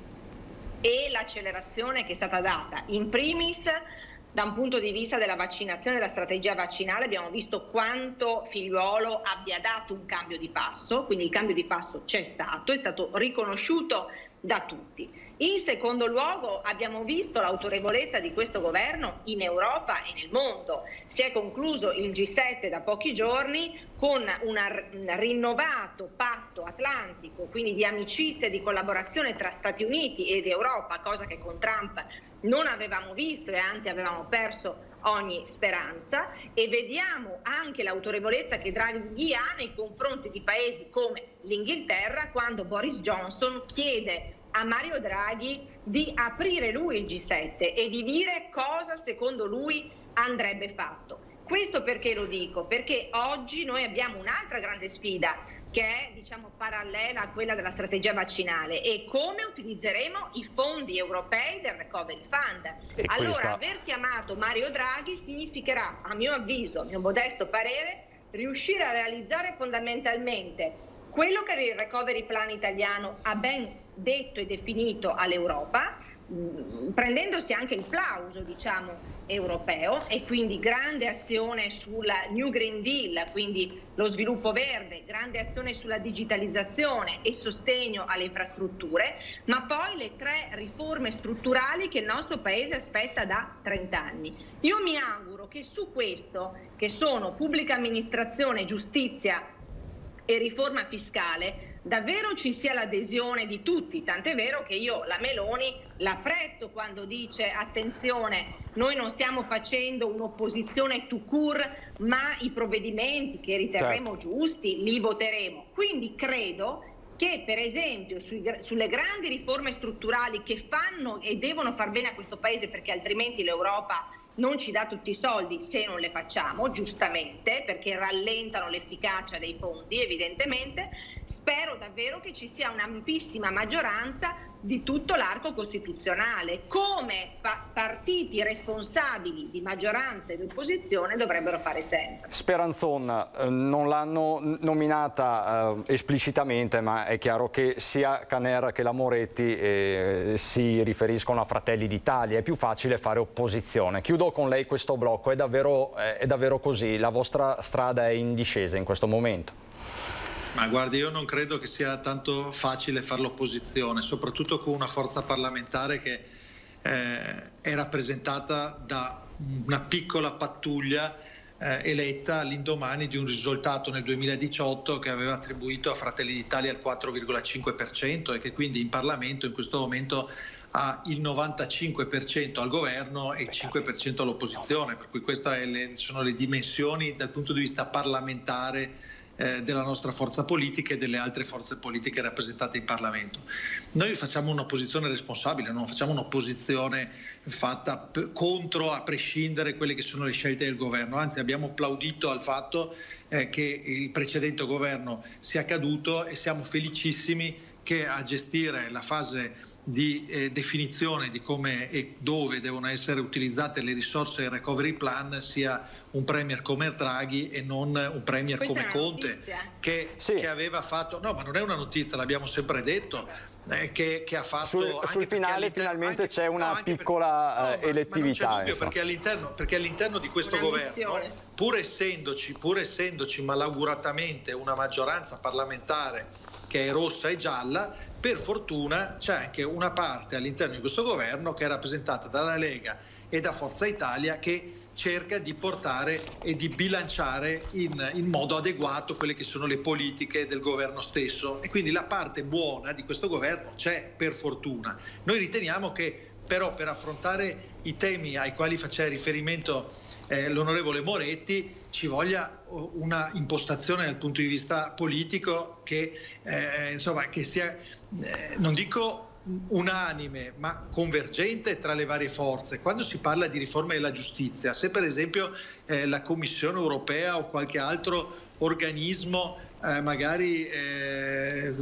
e l'accelerazione che è stata data, in primis da un punto di vista della vaccinazione, della strategia vaccinale, abbiamo visto quanto Figliuolo abbia dato un cambio di passo, quindi il cambio di passo c'è stato, è stato riconosciuto da tutti. In secondo luogo abbiamo visto l'autorevolezza di questo governo in Europa e nel mondo. Si è concluso il G sette da pochi giorni con un rinnovato patto atlantico, quindi di amicizia e di collaborazione tra Stati Uniti ed Europa, cosa che con Trump non avevamo visto e anzi avevamo perso ogni speranza, e vediamo anche l'autorevolezza che Draghi ha nei confronti di paesi come l'Inghilterra, quando Boris Johnson chiede a Mario Draghi di aprire lui il G sette e di dire cosa secondo lui andrebbe fatto. Questo perché lo dico? Perché oggi noi abbiamo un'altra grande sfida che è diciamo parallela a quella della strategia vaccinale, e come utilizzeremo i fondi europei del Recovery Fund. E allora questa... aver chiamato Mario Draghi significherà, a mio avviso, a mio modesto parere, riuscire a realizzare fondamentalmente quello che il Recovery Plan italiano ha ben detto e definito all'Europa, prendendosi anche il plauso diciamo europeo, e quindi grande azione sul New Green Deal, quindi lo sviluppo verde, grande azione sulla digitalizzazione e sostegno alle infrastrutture, ma poi le tre riforme strutturali che il nostro Paese aspetta da trenta anni. Io mi auguro che su questo, che sono pubblica amministrazione, giustizia e riforma fiscale, davvero ci sia l'adesione di tutti, tant'è vero che io la Meloni l'apprezzo quando dice attenzione, noi non stiamo facendo un'opposizione tout court, ma i provvedimenti che riterremo certo. giusti li voteremo. Quindi credo che per esempio sui, sulle grandi riforme strutturali che fanno e devono far bene a questo Paese, perché altrimenti l'Europa non ci dà tutti i soldi se non le facciamo, giustamente, perché rallentano l'efficacia dei fondi, evidentemente. Spero davvero che ci sia un'ampissima maggioranza di tutto l'arco costituzionale, come pa- partiti responsabili di maggioranza e di opposizione dovrebbero fare sempre. Speranzon, eh, non l'hanno nominata eh, esplicitamente, ma è chiaro che sia Caner che la Moretti eh, si riferiscono a Fratelli d'Italia, è più facile fare opposizione. Chiudo con lei questo blocco, è davvero, eh, è davvero così? La vostra strada è in discesa in questo momento? Ma guardi, io non credo che sia tanto facile fare l'opposizione, soprattutto con una forza parlamentare che eh, è rappresentata da una piccola pattuglia eh, eletta all'indomani di un risultato nel duemiladiciotto che aveva attribuito a Fratelli d'Italia il quattro virgola cinque per cento e che quindi in Parlamento in questo momento ha il novantacinque per cento al governo e il cinque per cento all'opposizione, per cui queste sono le dimensioni dal punto di vista parlamentare Eh, della nostra forza politica e delle altre forze politiche rappresentate in Parlamento. Noi facciamo un'opposizione responsabile, non facciamo un'opposizione fatta p- contro a prescindere quelle che sono le scelte del governo, anzi abbiamo applaudito al fatto eh, che il precedente governo sia caduto e siamo felicissimi che a gestire la fase di eh, definizione di come e dove devono essere utilizzate le risorse del Recovery Plan sia un premier come Draghi e non un premier Questa come Conte che, sì. che aveva fatto, no ma non è una notizia, l'abbiamo sempre detto, eh, che, che ha fatto sul, anche sul finale finalmente anche, c'è una no, piccola perché, no, elettività. Ma non c'è dubbio perché all'interno, perché all'interno di questo una governo, missione. pur essendoci, pur essendoci malauguratamente una maggioranza parlamentare che è rossa e gialla, per fortuna c'è anche una parte all'interno di questo governo che è rappresentata dalla Lega e da Forza Italia che cerca di portare e di bilanciare in, in modo adeguato quelle che sono le politiche del governo stesso, e quindi la parte buona di questo governo c'è, per fortuna. Noi riteniamo che però per affrontare i temi ai quali faceva riferimento eh, l'onorevole Moretti, ci voglia una impostazione dal punto di vista politico che, eh, insomma, che sia, eh, non dico unanime, ma convergente tra le varie forze. Quando si parla di riforma della giustizia, se per esempio eh, la Commissione europea o qualche altro organismo eh, magari eh,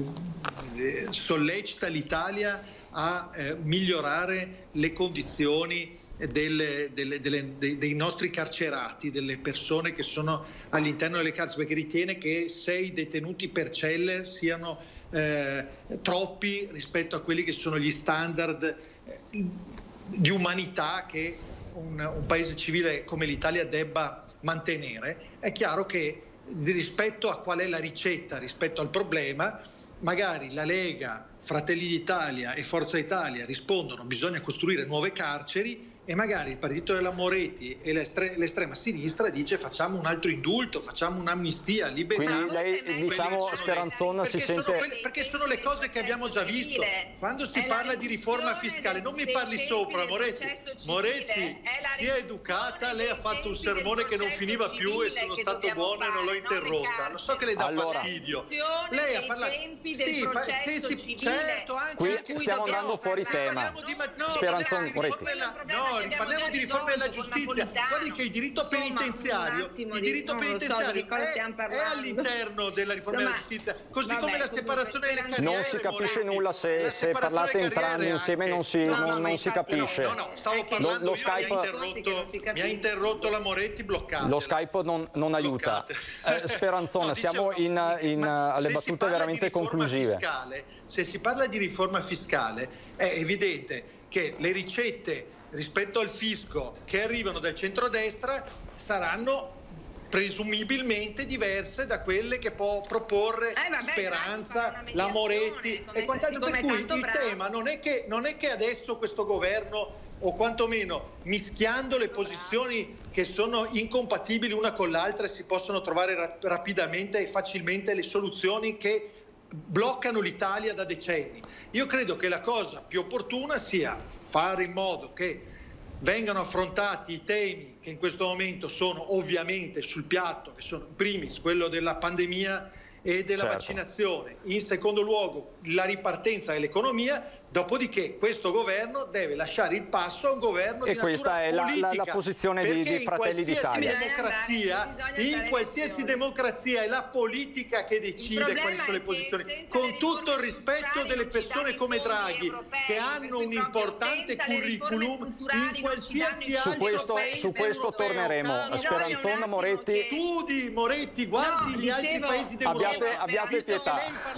sollecita l'Italia a eh, migliorare le condizioni delle, delle, delle, dei, dei nostri carcerati, delle persone che sono all'interno delle carceri, perché ritiene che sei detenuti per celle siano eh, troppi rispetto a quelli che sono gli standard eh, di umanità che un, un paese civile come l'Italia debba mantenere. È chiaro che rispetto a qual è la ricetta, rispetto al problema, magari la Lega, Fratelli d'Italia e Forza Italia rispondono: bisogna costruire nuove carceri, e magari il partito della Moretti e l'estrema sinistra dice: facciamo un altro indulto, facciamo un'amnistia, liberiamo. Quindi lei, diciamo, Speranzon si sente... Sono quelle, perché sono le cose che abbiamo già visto. Quando si parla di riforma fiscale, non mi parli sopra, Moretti. Moretti si è educata, lei ha fatto un sermone che non finiva più e sono stato buono e non l'ho interrotta. Lo so che le dà allora, fastidio. Lei ha parlato... Sì, sì, sì, certo, anche, qui anche stiamo andando fuori tema. No, Speranzon, Moretti. No, parliamo di riforma della giustizia. Guardi che il diritto Insomma, penitenziario, il diritto penitenziario so è, è all'interno della riforma Insomma, della giustizia, così vabbè, come la separazione delle carriere. Non si capisce nulla se, se parlate entrambi insieme, non si, no, non, no, non si capisce. No, no, stavo parlando, lo, lo Skype, mi, ha interrotto, mi ha interrotto la Moretti, bloccata. Lo Skype non, non aiuta. Eh, Speranzon, no, siamo in, in, alle battute veramente conclusive. Fiscale, se si parla di riforma fiscale è evidente che le ricette rispetto al fisco che arrivano dal centrodestra saranno presumibilmente diverse da quelle che può proporre eh vabbè, Speranza, la Moretti e quant'altro, per cui il bravo. tema non è, che, non è che adesso questo governo, o quantomeno mischiando le posizioni che sono incompatibili una con l'altra, si possono trovare ra rapidamente e facilmente le soluzioni che bloccano l'Italia da decenni. Io credo che la cosa più opportuna sia fare in modo che vengano affrontati i temi che in questo momento sono ovviamente sul piatto, che sono in primis quello della pandemia e della certo. vaccinazione, in secondo luogo la ripartenza dell'economia, dopodiché questo governo deve lasciare il passo a un governo e di questa è la, la, la posizione di, di Fratelli d'Italia. Democrazia, in qualsiasi democrazia è la politica che decide quali sono le posizioni, con tutto il rispetto delle persone come Draghi che hanno un importante curriculum in qualsiasi altro su questo, paese su questo europeo. torneremo. Caro, Speranzon, Moretti, studi Moretti, guardi no, gli dicevo, altri paesi d'Europa, abbiate, abbiate pietà.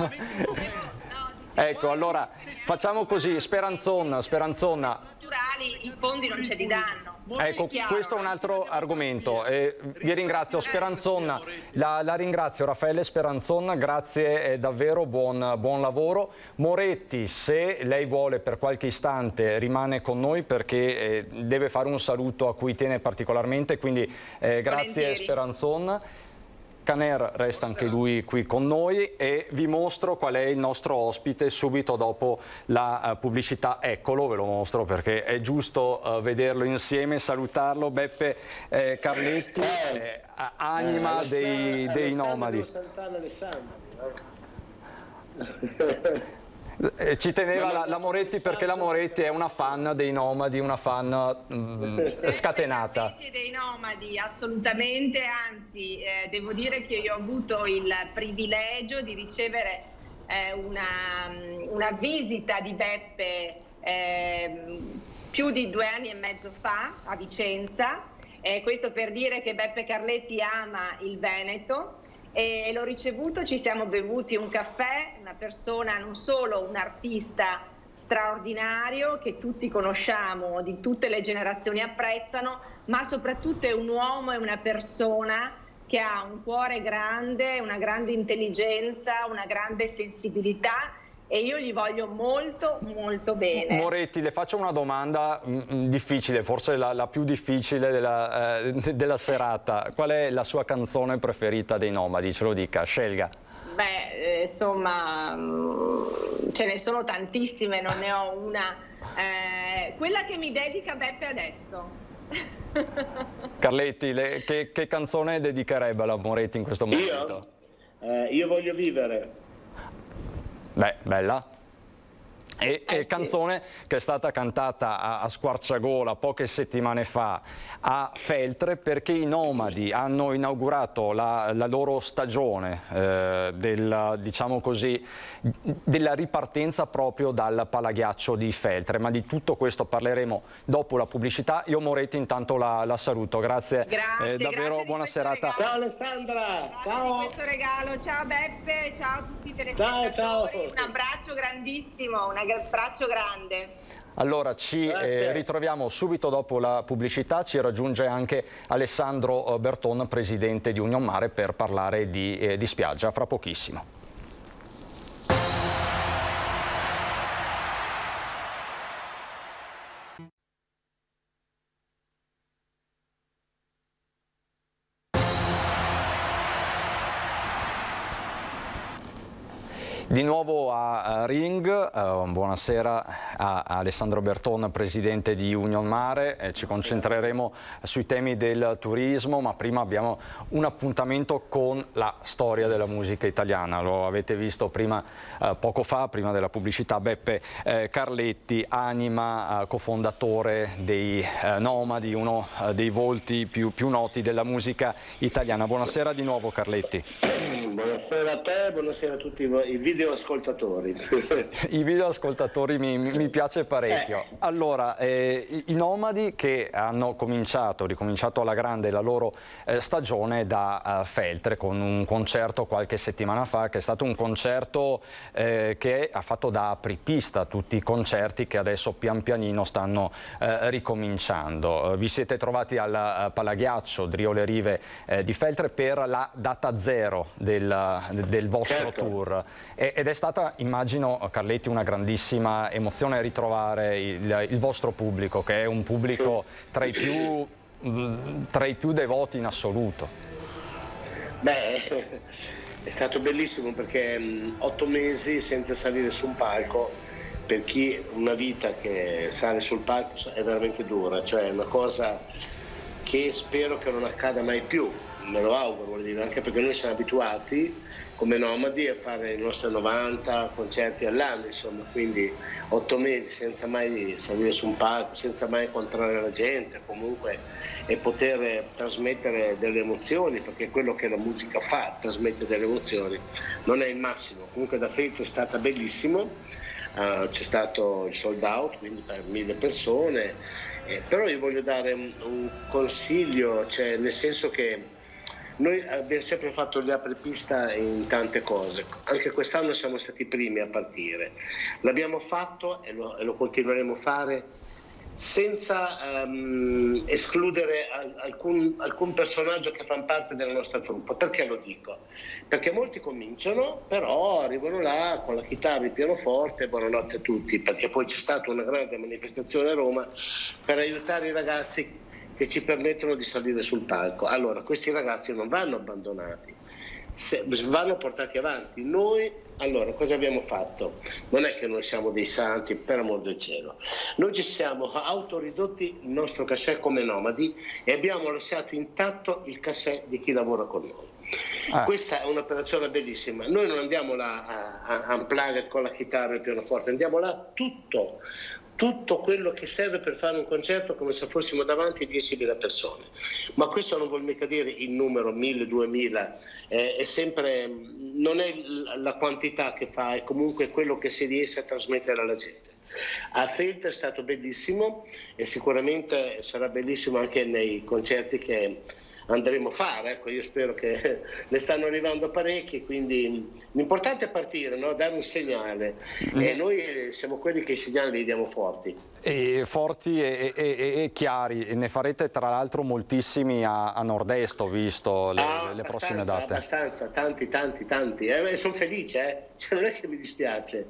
Ecco, allora facciamo così, Speranzon, Speranzon. Naturali, in fondi non c'è di danno. Ecco, questo è un altro argomento. Eh, vi ringrazio, Speranzon, la, la ringrazio, Raffaele Speranzon, grazie eh, davvero, buon, buon lavoro. Moretti, se lei vuole per qualche istante rimane con noi perché eh, deve fare un saluto a cui tiene particolarmente, quindi eh, grazie Volentieri. Speranzon. Caner resta anche lui qui con noi e vi mostro qual è il nostro ospite subito dopo la uh, pubblicità. Eccolo, ve lo mostro perché è giusto uh, vederlo insieme, salutarlo. Beppe eh, Carletti, eh, anima eh, dei, dei nomadi. Sant'Anna Alessandro. Eh, ci teneva la, la Moretti perché la Moretti è una fan dei nomadi, una fan mh, scatenata. Dei nomadi, assolutamente, anzi eh, devo dire che io ho avuto il privilegio di ricevere eh, una, una visita di Beppe eh, più di due anni e mezzo fa a Vicenza, eh, questo per dire che Beppe Carletti ama il Veneto. E l'ho ricevuto, ci siamo bevuti un caffè, una persona, non solo un artista straordinario che tutti conosciamo, di tutte le generazioni apprezzano, ma soprattutto è un uomo e una persona che ha un cuore grande, una grande intelligenza, una grande sensibilità e io gli voglio molto molto bene. Moretti, le faccio una domanda mh, difficile, forse la, la più difficile della, eh, della serata. Qual è la sua canzone preferita dei nomadi? Ce lo dica, scelga. beh, insomma, ce ne sono tantissime, non ne ho una. Eh, quella che mi dedica Beppe adesso. Carletti, le, che, che canzone dedicherebbe alla Moretti in questo momento? Io? Eh, io voglio vivere. Beh, bella. E, eh, e canzone sì. che è stata cantata a, a squarciagola poche settimane fa a Feltre, perché i Nomadi hanno inaugurato la, la loro stagione eh, del, diciamo così, della ripartenza proprio dal Palaghiaccio di Feltre. Ma di tutto questo parleremo dopo la pubblicità. Io Moretti intanto la, la saluto. Grazie, grazie eh, davvero grazie buona serata. Ciao Alessandra, grazie ciao. di questo regalo. Ciao Beppe, ciao a tutti i telespettatori. Ciao, ciao. Un abbraccio grandissimo, un abbraccio grande. Allora ci eh, ritroviamo subito dopo la pubblicità. Ci raggiunge anche Alessandro Berton, presidente di Union Mare, per parlare di, eh, di spiaggia fra pochissimo. Di nuovo a Ring, uh, buonasera a Alessandro Berton, presidente di Union Mare. Eh, ci concentreremo sui temi del turismo, ma prima abbiamo un appuntamento con la storia della musica italiana. Lo avete visto prima, uh, poco fa, prima della pubblicità. Beppe eh, Carletti, anima, uh, cofondatore dei uh, Nomadi, uno uh, dei volti più, più noti della musica italiana. Buonasera di nuovo Carletti. Buonasera a te, buonasera a tutti i videoascoltatori. I videoascoltatori mi, mi piace parecchio. Eh. Allora, eh, i, i Nomadi che hanno cominciato, ricominciato alla grande la loro eh, stagione da uh, Feltre con un concerto qualche settimana fa, che è stato un concerto eh, che ha fatto da apripista a tutti i concerti che adesso pian pianino stanno eh, ricominciando. Uh, vi siete trovati al uh, Palaghiaccio, Drio le Rive eh, di Feltre, per la data zero del Del, del vostro certo. tour, e, ed è stata, immagino Carletti, una grandissima emozione ritrovare il, il vostro pubblico, che è un pubblico sì. tra, i più, tra i più devoti in assoluto. Beh, è stato bellissimo, perché mh, otto mesi senza salire su un palco, per chi una vita che sale sul palco è veramente dura, cioè è una cosa che spero che non accada mai più. Me lo auguro, vuol dire, anche perché noi siamo abituati come Nomadi a fare i nostri novanta concerti all'anno, insomma, quindi otto mesi senza mai salire su un palco, senza mai incontrare la gente, comunque, e poter trasmettere delle emozioni, perché quello che la musica fa, trasmette delle emozioni, non è il massimo. Comunque da Feltre è stata bellissimo, uh, c'è stato il sold out, quindi per mille persone, eh, però io voglio dare un, un consiglio, cioè nel senso che noi abbiamo sempre fatto gli apripista in tante cose, anche quest'anno siamo stati i primi a partire. L'abbiamo fatto e lo, e lo continueremo a fare senza um, escludere alcun, alcun personaggio che fa parte della nostra truppa. Perché lo dico? Perché molti cominciano, però arrivano là con la chitarra, il pianoforte, buonanotte a tutti, perché poi c'è stata una grande manifestazione a Roma per aiutare i ragazzi che ci permettono di salire sul palco. Allora, questi ragazzi non vanno abbandonati, se, vanno portati avanti. Noi, allora, cosa abbiamo fatto? Non è che noi siamo dei santi, per amor del cielo. Noi ci siamo autoridotti il nostro cachet come Nomadi e abbiamo lasciato intatto il cachet di chi lavora con noi. Ah. Questa è un'operazione bellissima. Noi non andiamo là a, a unplugged con la chitarra e il pianoforte, andiamo là tutto tutto quello che serve per fare un concerto come se fossimo davanti diecimila persone. Ma questo non vuol mica dire il numero mille, duemila, eh, è sempre, non è la quantità che fa, è comunque quello che si riesce a trasmettere alla gente. A Feltre è stato bellissimo e sicuramente sarà bellissimo anche nei concerti che andremo a fare, ecco, io spero che ne stanno arrivando parecchi, quindi l'importante è partire, no? Dare un segnale, mm. e noi siamo quelli che i segnali li diamo forti. E forti e, e, e chiari, ne farete tra l'altro moltissimi a, a nord-est, ho visto le, ah, le prossime date. Abbastanza, tanti, tanti, tanti, eh, sono felice, eh? Cioè, non è che mi dispiace.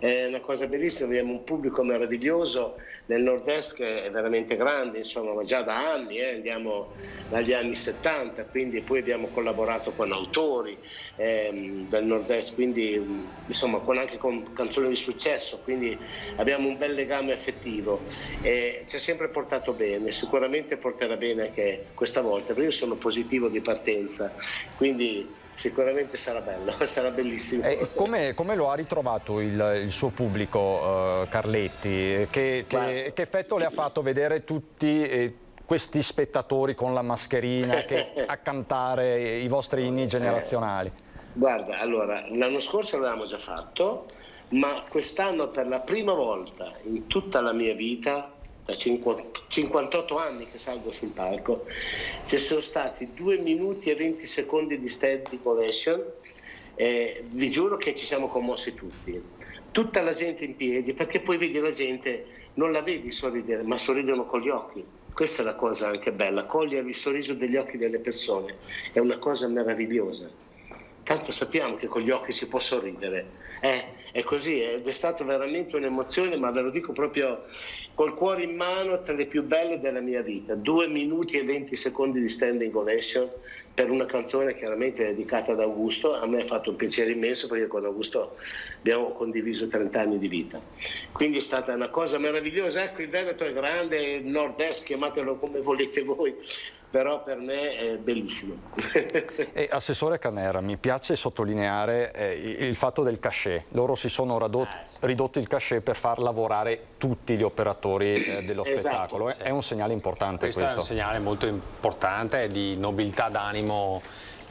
è una cosa bellissima, abbiamo un pubblico meraviglioso nel nord-est che è veramente grande, insomma, ma già da anni, eh, andiamo dagli anni settanta, quindi poi abbiamo collaborato con autori ehm, del nord-est, quindi insomma con, anche con canzoni di successo, quindi abbiamo un bel legame affettivo e ci ha sempre portato bene, sicuramente porterà bene anche questa volta, perché io sono positivo di partenza, quindi sicuramente sarà bello, sarà bellissimo. E come, come lo ha ritrovato il, il suo pubblico, uh, Carletti? Che, che, che effetto le ha fatto vedere tutti eh, questi spettatori con la mascherina che, a cantare i vostri inni generazionali? Guarda, allora, l'anno scorso l'avevamo già fatto, ma quest'anno per la prima volta in tutta la mia vita, da cinquantotto anni che salgo sul palco, ci sono stati due minuti e venti secondi di standing ovation, eh, vi giuro che ci siamo commossi tutti, tutta la gente in piedi, perché poi vedi la gente, non la vedi sorridere, ma sorridono con gli occhi. Questa è la cosa anche bella, cogliere il sorriso degli occhi delle persone è una cosa meravigliosa. Tanto sappiamo che con gli occhi si può sorridere, eh, è così, ed è stato veramente un'emozione, ma ve lo dico proprio col cuore in mano, tra le più belle della mia vita. Due minuti e venti secondi di standing ovation per una canzone chiaramente dedicata ad Augusto. A me ha fatto un piacere immenso perché con Augusto abbiamo condiviso trenta anni di vita, quindi è stata una cosa meravigliosa. Ecco, il Veneto è grande, il nord-est, chiamatelo come volete voi, però per me è bellissimo. E, Assessore Canera, mi piace sottolineare eh, il fatto del cachet. Loro si sono ridotti, ridotti il cachet per far lavorare tutti gli operatori eh, dello esatto, spettacolo. È, sì. è un segnale importante questo. Questo è un segnale molto importante di nobiltà d'animo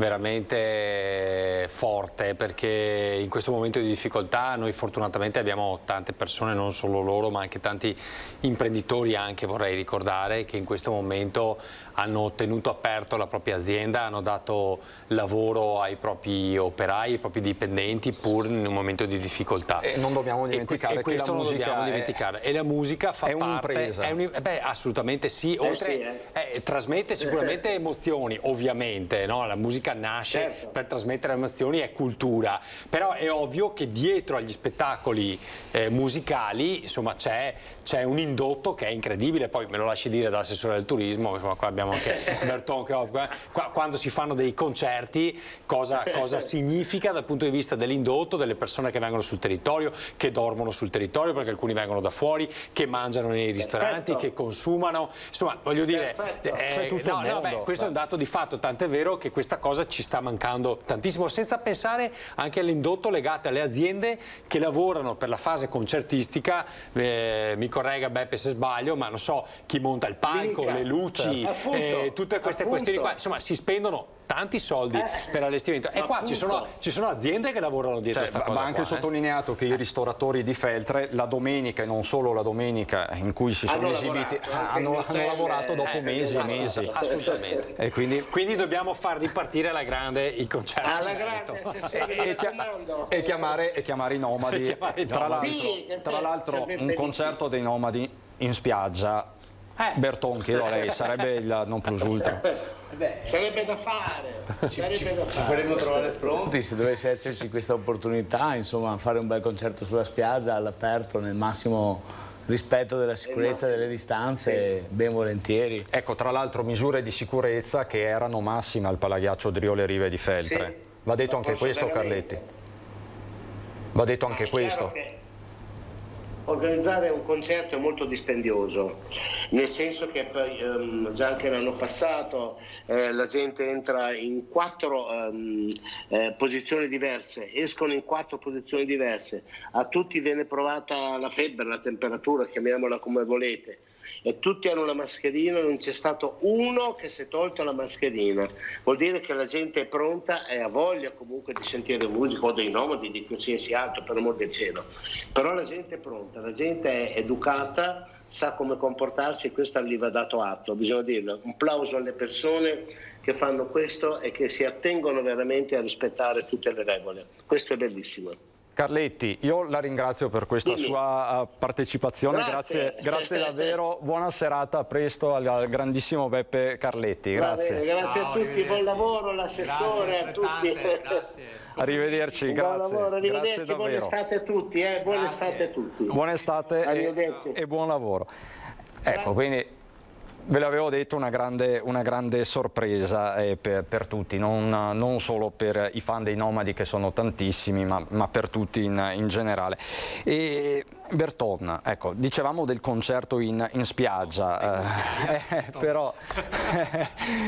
veramente forte, perché in questo momento di difficoltà noi fortunatamente abbiamo tante persone, non solo loro ma anche tanti imprenditori, anche vorrei ricordare, che in questo momento hanno tenuto aperto la propria azienda, hanno dato lavoro ai propri operai, ai propri dipendenti pur in un momento di difficoltà. E non dobbiamo dimenticare e, e che questo la non musica dobbiamo è, dimenticare. E la musica fa è parte, è un, beh, assolutamente sì, oltre, eh sì eh. Eh, trasmette sicuramente emozioni, ovviamente, no? La musica nasce certo. per trasmettere emozioni, è cultura, però è ovvio che dietro agli spettacoli eh, musicali insomma c'è un indotto che è incredibile. Poi me lo lasci dire dall'assessore del turismo, insomma, qua abbiamo anche Berton che qua, quando si fanno dei concerti cosa, cosa significa dal punto di vista dell'indotto, delle persone che vengono sul territorio, che dormono sul territorio perché alcuni vengono da fuori, che mangiano nei ristoranti, perfetto, che consumano, insomma voglio dire eh, no, no, beh, questo è un dato di fatto, tant'è vero che questa cosa ci sta mancando tantissimo, senza pensare anche all'indotto legato alle aziende che lavorano per la fase concertistica. Eh, mi corregga Beppe se sbaglio, ma non so, chi monta il palco, Minca. le luci, appunto, eh, tutte queste appunto. questioni qua, insomma si spendono tanti soldi eh, per allestimento e qua ci sono, ci sono aziende che lavorano dietro cioè, questa cosa. Va anche qua, sottolineato eh. che i ristoratori di Feltre la domenica e non solo la domenica in cui si sono hanno esibiti lavorato, hanno, hanno lavorato dopo eh, mesi e mesi. Assolutamente. E quindi, quindi dobbiamo far ripartire alla grande il concerto. Alla grande, se se e, e, chiamare, e chiamare i nomadi. chiamare i tra nomadi. l'altro Sì, un concerto dei nomadi in spiaggia. Eh. Berton, chiedo a lei, sarebbe il non plus ultra. Beh, sarebbe da fare, sarebbe da fare. Faremo trovare pronti se dovesse esserci questa opportunità, insomma, fare un bel concerto sulla spiaggia all'aperto nel massimo rispetto della sicurezza delle distanze, sì, ben volentieri. Ecco, tra l'altro misure di sicurezza che erano massime al Palaghiaccio Driole Rive di Feltre. Sì, va detto anche questo, veramente. Carletti? Va detto anche questo. Organizzare un concerto è molto dispendioso, nel senso che poi, ehm, già anche l'anno passato eh, la gente entra in quattro ehm, eh, posizioni diverse, escono in quattro posizioni diverse, a tutti viene provata la febbre, la temperatura, chiamiamola come volete, e tutti hanno la mascherina, non c'è stato uno che si è tolto la mascherina. Vuol dire che la gente è pronta e ha voglia comunque di sentire musica o dei nomadi, di qualsiasi altro, per amor del cielo. Però la gente è pronta, la gente è educata, sa come comportarsi e questo gli va dato atto, bisogna dirlo. Un plauso alle persone che fanno questo e che si attengono veramente a rispettare tutte le regole. Questo è bellissimo. Carletti, io la ringrazio per questa Dimmi. sua partecipazione, grazie, grazie, grazie davvero, buona serata, a presto al grandissimo Beppe Carletti, grazie. Bene, grazie a tutti, buon lavoro, l'assessore, a tutti. Grazie. Arrivederci, Un grazie. buon lavoro, arrivederci, grazie buona estate a tutti, eh, buona estate a tutti. Buona estate e, e buon lavoro. Ecco, quindi ve l'avevo detto, una grande, una grande sorpresa eh, per, per tutti, non, non solo per i fan dei Nomadi che sono tantissimi, ma, ma per tutti in, in generale. E Berton, ecco, dicevamo del concerto in, in spiaggia, eh, eh, però eh,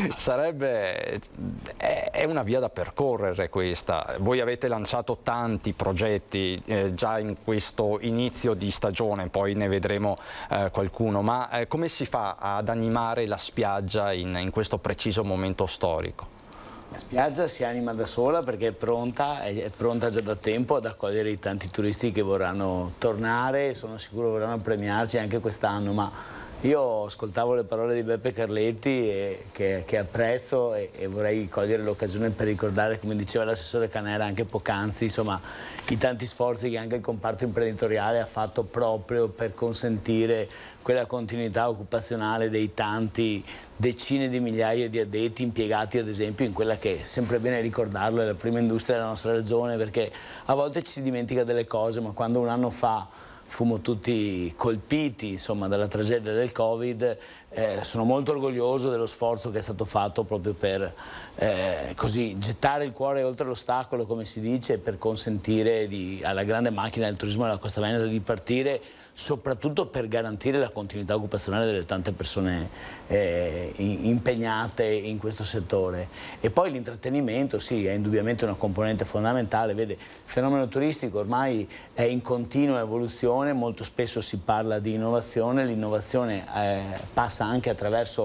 sarebbe, è, è una via da percorrere questa. Voi avete lanciato tanti progetti eh, già in questo inizio di stagione, poi ne vedremo eh, qualcuno, ma eh, come si fa ad animare la spiaggia in, in questo preciso momento storico? La spiaggia si anima da sola perché è pronta, è pronta già da tempo ad accogliere i tanti turisti che vorranno tornare e sono sicuro vorranno premiarci anche quest'anno, ma io ascoltavo le parole di Beppe Carletti e, che, che apprezzo e, e vorrei cogliere l'occasione per ricordare, come diceva l'assessore Canera anche poc'anzi, insomma, i tanti sforzi che anche il comparto imprenditoriale ha fatto proprio per consentire quella continuità occupazionale dei tanti decine di migliaia di addetti impiegati ad esempio in quella che, sempre bene ricordarlo, è la prima industria della nostra regione, perché a volte ci si dimentica delle cose, ma quando un anno fa fummo tutti colpiti insomma, dalla tragedia del Covid, eh, sono molto orgoglioso dello sforzo che è stato fatto proprio per eh, così, gettare il cuore oltre l'ostacolo, come si dice, per consentire di, alla grande macchina del turismo della Costa Veneta di partire, soprattutto per garantire la continuità occupazionale delle tante persone eh, impegnate in questo settore. E poi l'intrattenimento, sì, è indubbiamente una componente fondamentale. Vede, il fenomeno turistico ormai è in continua evoluzione, molto spesso si parla di innovazione, l'innovazione eh, passa anche attraverso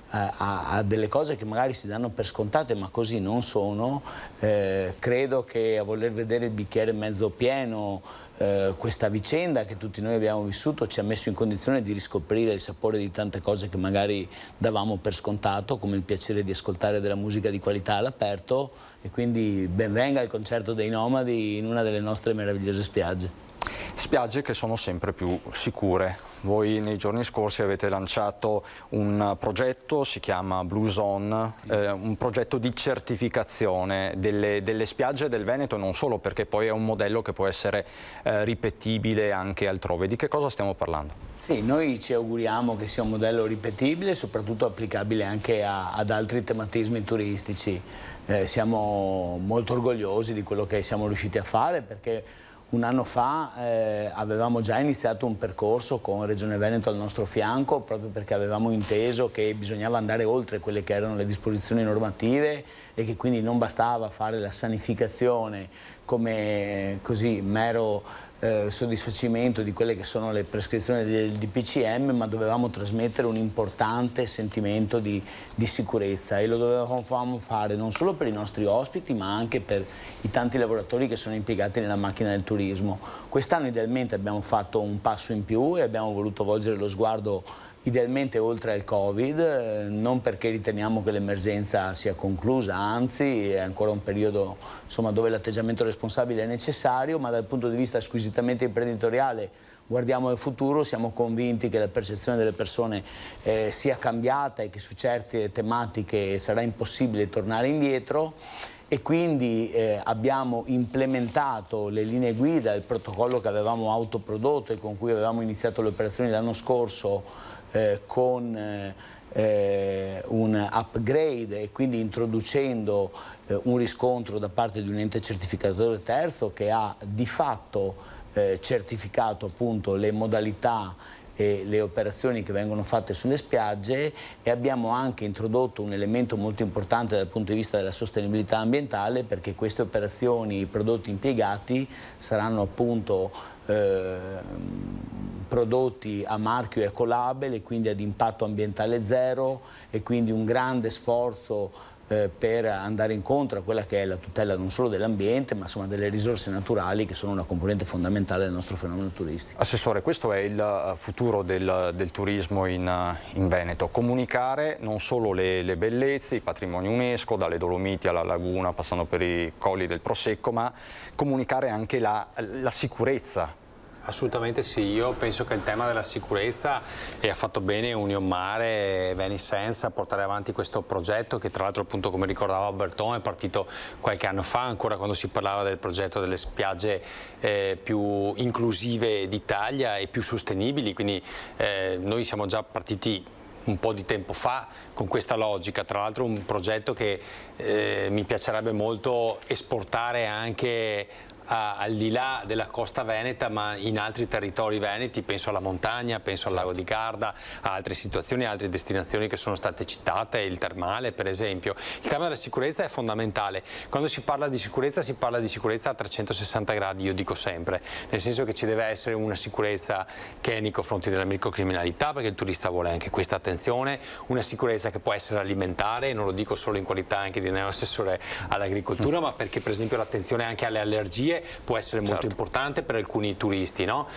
A, a delle cose che magari si danno per scontate ma così non sono. Eh, credo che a voler vedere il bicchiere mezzo pieno eh, questa vicenda che tutti noi abbiamo vissuto ci ha messo in condizione di riscoprire il sapore di tante cose che magari davamo per scontato, come il piacere di ascoltare della musica di qualità all'aperto, e quindi ben venga il concerto dei Nomadi in una delle nostre meravigliose spiagge. Spiagge che sono sempre più sicure. Voi nei giorni scorsi avete lanciato un progetto, si chiama Blue Zone, eh, un progetto di certificazione delle, delle spiagge del Veneto, non solo, perché poi è un modello che può essere eh, ripetibile anche altrove. Di che cosa stiamo parlando? Sì, noi ci auguriamo che sia un modello ripetibile e soprattutto applicabile anche a, ad altri tematismi turistici. Eh, siamo molto orgogliosi di quello che siamo riusciti a fare, perché un anno fa eh, avevamo già iniziato un percorso con Regione Veneto al nostro fianco, proprio perché avevamo inteso che bisognava andare oltre quelle che erano le disposizioni normative e che quindi non bastava fare la sanificazione come così mero eh, soddisfacimento di quelle che sono le prescrizioni del D P C M, ma dovevamo trasmettere un importante sentimento di, di sicurezza, e lo dovevamo fare non solo per i nostri ospiti ma anche per i tanti lavoratori che sono impiegati nella macchina del turismo. Quest'anno idealmente abbiamo fatto un passo in più e abbiamo voluto volgere lo sguardo idealmente oltre al Covid, eh, non perché riteniamo che l'emergenza sia conclusa, anzi è ancora un periodo insomma, dove l'atteggiamento responsabile è necessario, ma dal punto di vista squisitamente imprenditoriale guardiamo al futuro, siamo convinti che la percezione delle persone eh, sia cambiata e che su certe tematiche sarà impossibile tornare indietro. E quindi eh, abbiamo implementato le linee guida, il protocollo che avevamo autoprodotto e con cui avevamo iniziato le operazioni l'anno scorso eh, con eh, un upgrade, e quindi introducendo eh, un riscontro da parte di un ente certificatore terzo che ha di fatto eh, certificato appunto le modalità e le operazioni che vengono fatte sulle spiagge, e abbiamo anche introdotto un elemento molto importante dal punto di vista della sostenibilità ambientale, perché queste operazioni, i prodotti impiegati saranno appunto eh, prodotti a marchio Ecolabel e quindi ad impatto ambientale zero, e quindi un grande sforzo Eh, per andare incontro a quella che è la tutela non solo dell'ambiente ma insomma delle risorse naturali, che sono una componente fondamentale del nostro fenomeno turistico. Assessore, questo è il futuro del, del turismo in, in Veneto: comunicare non solo le, le bellezze, i patrimoni UNESCO, dalle Dolomiti alla laguna passando per i colli del Prosecco, ma comunicare anche la, la sicurezza. assolutamente sì, io penso che il tema della sicurezza, e ha fatto bene Union Mare e Venisenza a portare avanti questo progetto che tra l'altro appunto come ricordava Berton è partito qualche anno fa, ancora quando si parlava del progetto delle spiagge eh, più inclusive d'Italia e più sostenibili, quindi eh, noi siamo già partiti un po' di tempo fa con questa logica, tra l'altro un progetto che eh, mi piacerebbe molto esportare anche a, al di là della costa veneta, ma in altri territori veneti, penso alla montagna, penso al lago di Garda, a altre situazioni, a altre destinazioni che sono state citate, il termale per esempio. Il tema della sicurezza è fondamentale, quando si parla di sicurezza si parla di sicurezza a trecentosessanta gradi, io dico sempre, nel senso che ci deve essere una sicurezza che è nei confronti della microcriminalità, perché il turista vuole anche questa attenzione, una sicurezza che può essere alimentare, non lo dico solo in qualità anche di neoassessore all'agricoltura, mm. ma perché per esempio l'attenzione anche alle allergie può essere molto certo. importante per alcuni turisti, no?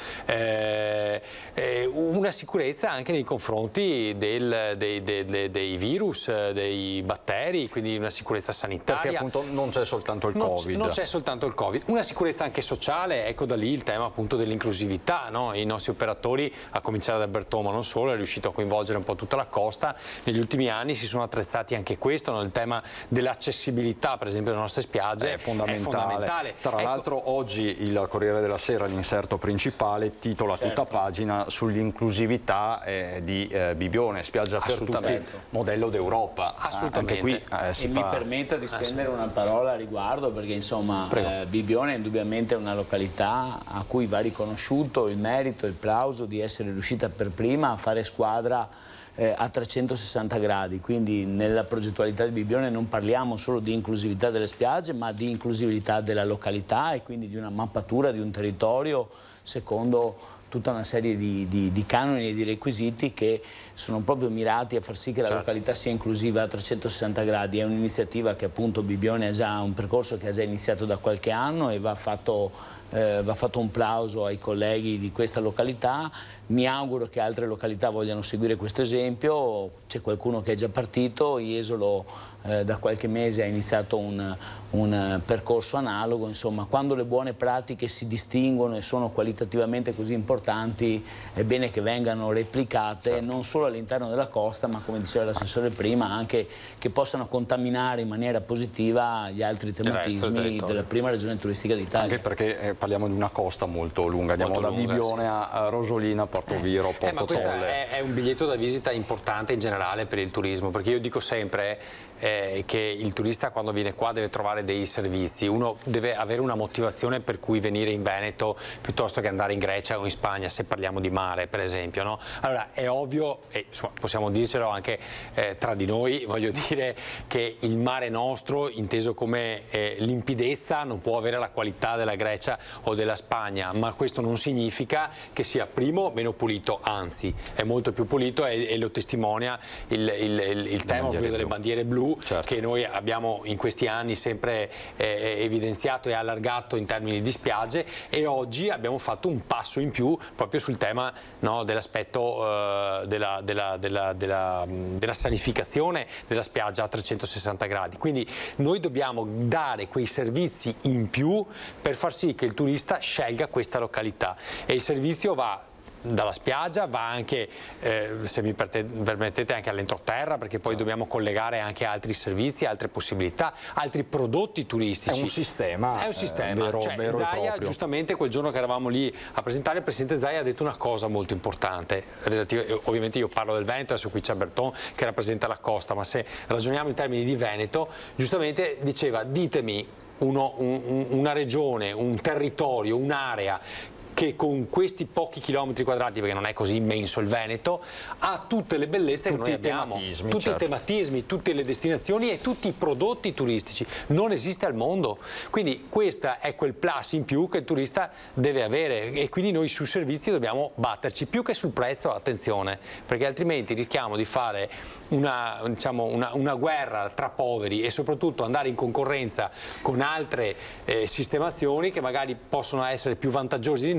eh, eh, una sicurezza anche nei confronti del, dei, dei, dei, dei virus, dei batteri, quindi una sicurezza sanitaria. Perché appunto non c'è soltanto il Covid. Non c'è soltanto il Covid, una sicurezza anche sociale, ecco da lì il tema appunto dell'inclusività, no? I nostri operatori, a cominciare da Berton ma non solo, è riuscito a coinvolgere un po' tutta la costa, negli ultimi anni si sono attrezzati anche questo, no? Il tema dell'accessibilità per esempio delle nostre spiagge è fondamentale. È fondamentale. Tra ecco, l'altro oggi il Corriere della Sera, l'inserto principale, titola certo. tutta pagina sull'inclusività eh, di eh, Bibbione, spiaggia per tutti, modello d'Europa. Assolutamente. Anche qui, eh, si e fa... mi permetta di spendere una parola a riguardo, perché insomma eh, Bibbione è indubbiamente una località a cui va riconosciuto il merito e il plauso di essere riuscita per prima a fare squadra eh, a trecentosessanta gradi, quindi nella progettualità di Bibbione non parliamo solo di inclusività delle spiagge, ma di inclusività della località e quindi di una mappatura di un territorio secondo tutta una serie di, di, di canoni e di requisiti che sono proprio mirati a far sì che la certo. località sia inclusiva a trecentosessanta gradi. È un'iniziativa che appunto Bibbione ha già un percorso che ha già iniziato da qualche anno e va fatto, eh, va fatto un plauso ai colleghi di questa località. Mi auguro che altre località vogliano seguire questo esempio, c'è qualcuno che è già partito, Jesolo eh, da qualche mese ha iniziato un, un percorso analogo, insomma quando le buone pratiche si distinguono e sono qualitativamente così importanti è bene che vengano replicate certo. non solo all'interno della costa ma come diceva l'assessore prima anche che possano contaminare in maniera positiva gli altri tematismi della prima regione turistica d'Italia. Anche perché eh, parliamo di una costa molto lunga, andiamo molto da lunga, Bibbione sì. a, a Rosolina, Portoviro, Porto eh, ma questo Tolle. È, è un biglietto da visita importante in generale per il turismo, perché io dico sempre eh, che il turista quando viene qua deve trovare dei servizi, uno deve avere una motivazione per cui venire in Veneto piuttosto che andare in Grecia o in Spagna, se parliamo di mare per esempio, no? Allora è ovvio, e insomma, possiamo dircelo anche eh, tra di noi, voglio dire che il mare nostro, inteso come eh, limpidezza, non può avere la qualità della Grecia o della Spagna, ma questo non significa che sia primo meno pulito, anzi è molto più pulito e, e lo testimonia il, il, il, il tema proprio delle bandiere blu certo. che noi abbiamo in questi anni sempre eh, evidenziato e allargato in termini di spiagge, e oggi abbiamo fatto un passo in più proprio sul tema no, dell'aspetto eh, della, della, della, della, della sanificazione della spiaggia a trecentosessanta gradi, quindi noi dobbiamo dare quei servizi in più per far sì che il turista scelga questa località, e il servizio va dalla spiaggia, va anche, eh, se mi permettete, anche all'entroterra, perché poi dobbiamo collegare anche altri servizi, altre possibilità, altri prodotti turistici. È un sistema. È un sistema. Eh, vero, cioè, vero Zaia, giustamente quel giorno che eravamo lì a presentare, il Presidente Zaia ha detto una cosa molto importante, relativa, ovviamente io parlo del Veneto, adesso qui c'è Berton che rappresenta la costa, ma se ragioniamo in termini di Veneto, giustamente diceva ditemi uno, un, una regione, un territorio, un'area che con questi pochi chilometri quadrati, perché non è così immenso il Veneto, ha tutte le bellezze tutti che noi abbiamo, tutti certo. i tematismi, tutte le destinazioni e tutti i prodotti turistici. Non esiste al mondo. Quindi questo è quel plus in più che il turista deve avere, e quindi noi sui servizi dobbiamo batterci, più che sul prezzo, attenzione, perché altrimenti rischiamo di fare una, diciamo, una, una guerra tra poveri e soprattutto andare in concorrenza con altre eh, sistemazioni che magari possono essere più vantaggiose di noi,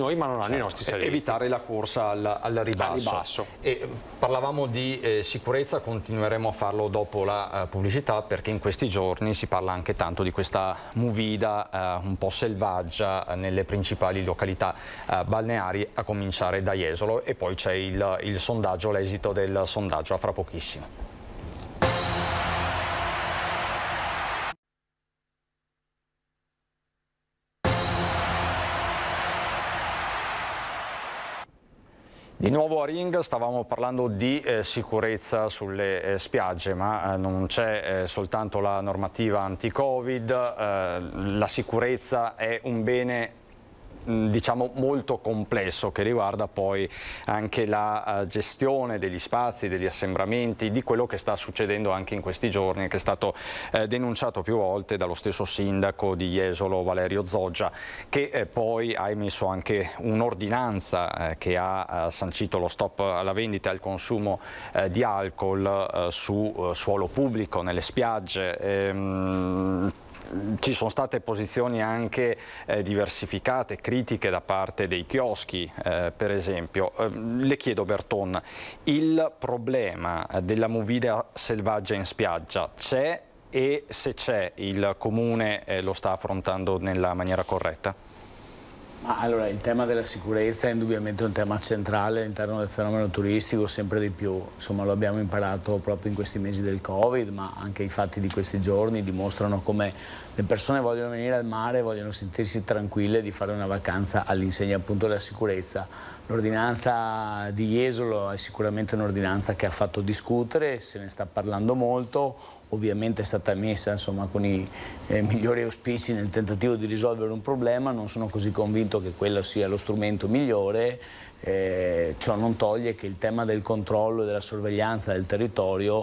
noi ma non hanno certo, i nostri servizi. Evitare la corsa al, al ribasso. Al ribasso. E, parlavamo di eh, sicurezza, continueremo a farlo dopo la uh, pubblicità, perché in questi giorni si parla anche tanto di questa movida uh, un po' selvaggia uh, nelle principali località uh, balneari, a cominciare da Jesolo, e poi c'è il, il sondaggio, l'esito del sondaggio, a fra pochissimo. Di nuovo a Ring, stavamo parlando di eh, sicurezza sulle eh, spiagge, ma eh, non c'è eh, soltanto la normativa anti-Covid, eh, la sicurezza è un bene diciamo molto complesso, che riguarda poi anche la uh, gestione degli spazi, degli assembramenti, di quello che sta succedendo anche in questi giorni, che è stato eh, denunciato più volte dallo stesso sindaco di Jesolo, Valerio Zoggia, che eh, poi ha emesso anche un'ordinanza eh, che ha eh, sancito lo stop alla vendita e al consumo eh, di alcol eh, su eh, suolo pubblico, nelle spiagge. Ehm, Ci sono state posizioni anche eh, diversificate, critiche da parte dei chioschi, eh, per esempio. Eh, le chiedo, Berton, il problema della movida selvaggia in spiaggia c'è, e se c'è il Comune eh, lo sta affrontando nella maniera corretta? Ma allora, il tema della sicurezza è indubbiamente un tema centrale all'interno del fenomeno turistico, sempre di più. Insomma, lo abbiamo imparato proprio in questi mesi del Covid, ma anche i fatti di questi giorni dimostrano come le persone vogliono venire al mare, vogliono sentirsi tranquille di fare una vacanza all'insegna appunto della sicurezza. L'ordinanza di Jesolo è sicuramente un'ordinanza che ha fatto discutere, se ne sta parlando molto, ovviamente è stata emessa insomma, con i eh, migliori auspici nel tentativo di risolvere un problema. Non sono così convinto che quello sia lo strumento migliore. Eh, ciò non toglie che il tema del controllo e della sorveglianza del territorio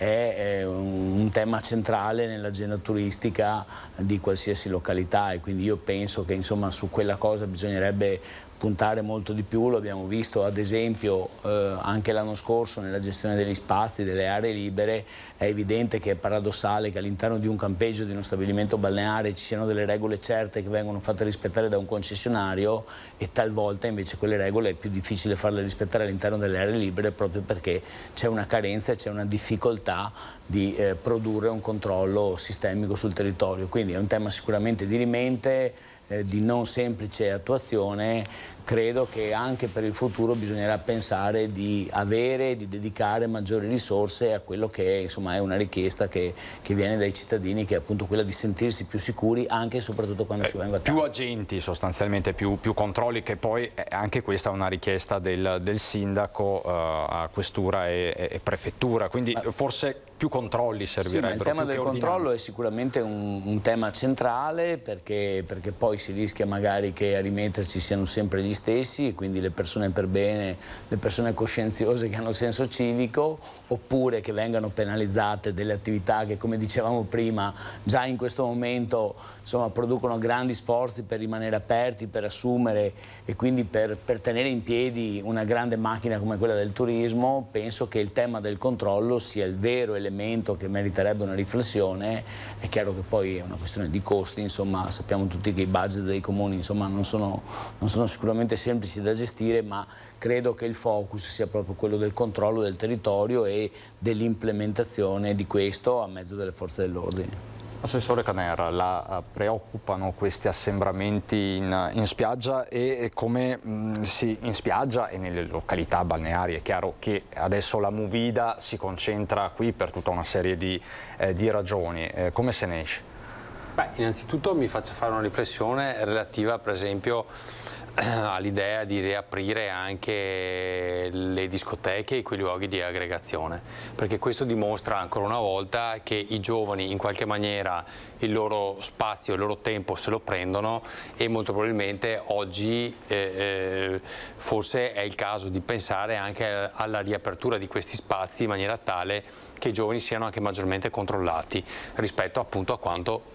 è eh, un, un tema centrale nell'agenda turistica di qualsiasi località, e quindi io penso che insomma, su quella cosa bisognerebbe puntare molto di più. Lo abbiamo visto ad esempio eh, anche l'anno scorso nella gestione degli spazi, delle aree libere. È evidente che è paradossale che all'interno di un campeggio, di uno stabilimento balneare, ci siano delle regole certe che vengono fatte rispettare da un concessionario, e talvolta invece quelle regole è più difficile farle rispettare all'interno delle aree libere, proprio perché c'è una carenza e c'è una difficoltà di eh, produrre un controllo sistemico sul territorio. Quindi è un tema sicuramente dirimente, eh, di non semplice attuazione. Credo che anche per il futuro bisognerà pensare di avere, di dedicare maggiori risorse a quello che è, insomma, è una richiesta che, che viene dai cittadini, che è appunto quella di sentirsi più sicuri anche e soprattutto quando eh, si va in vacanza. Più agenti sostanzialmente, più, più controlli, che poi è anche questa è una richiesta del, del sindaco uh, a questura e, e prefettura, quindi Ma... forse più controlli servirebbero. Sì, il tema del controllo è sicuramente un, un tema centrale, perché, perché poi si rischia magari che a rimetterci siano sempre gli stessi, e quindi le persone per bene, le persone coscienziose che hanno senso civico, oppure che vengano penalizzate delle attività che, come dicevamo prima, già in questo momento insomma, producono grandi sforzi per rimanere aperti, per assumere e quindi per, per tenere in piedi una grande macchina come quella del turismo. Penso che il tema del controllo sia il vero elemento che meriterebbe una riflessione. È chiaro che poi è una questione di costi, insomma, sappiamo tutti che i budget dei comuni insomma, non sono, non sono sicuramente semplici da gestire, ma credo che il focus sia proprio quello del controllo del territorio e dell'implementazione di questo a mezzo delle forze dell'ordine. Assessore Canera, la preoccupano questi assembramenti in, in spiaggia, e come mh, si, in spiaggia e nelle località balneari? È chiaro che adesso la movida si concentra qui per tutta una serie di, eh, di ragioni. Eh, come se ne esce? Beh, innanzitutto mi faccio fare una riflessione relativa per esempio all'idea di riaprire anche le discoteche e quei luoghi di aggregazione, perché questo dimostra ancora una volta che i giovani in qualche maniera il loro spazio, il loro tempo se lo prendono, e molto probabilmente oggi eh, eh, forse è il caso di pensare anche alla riapertura di questi spazi in maniera tale che i giovani siano anche maggiormente controllati rispetto appunto a quanto può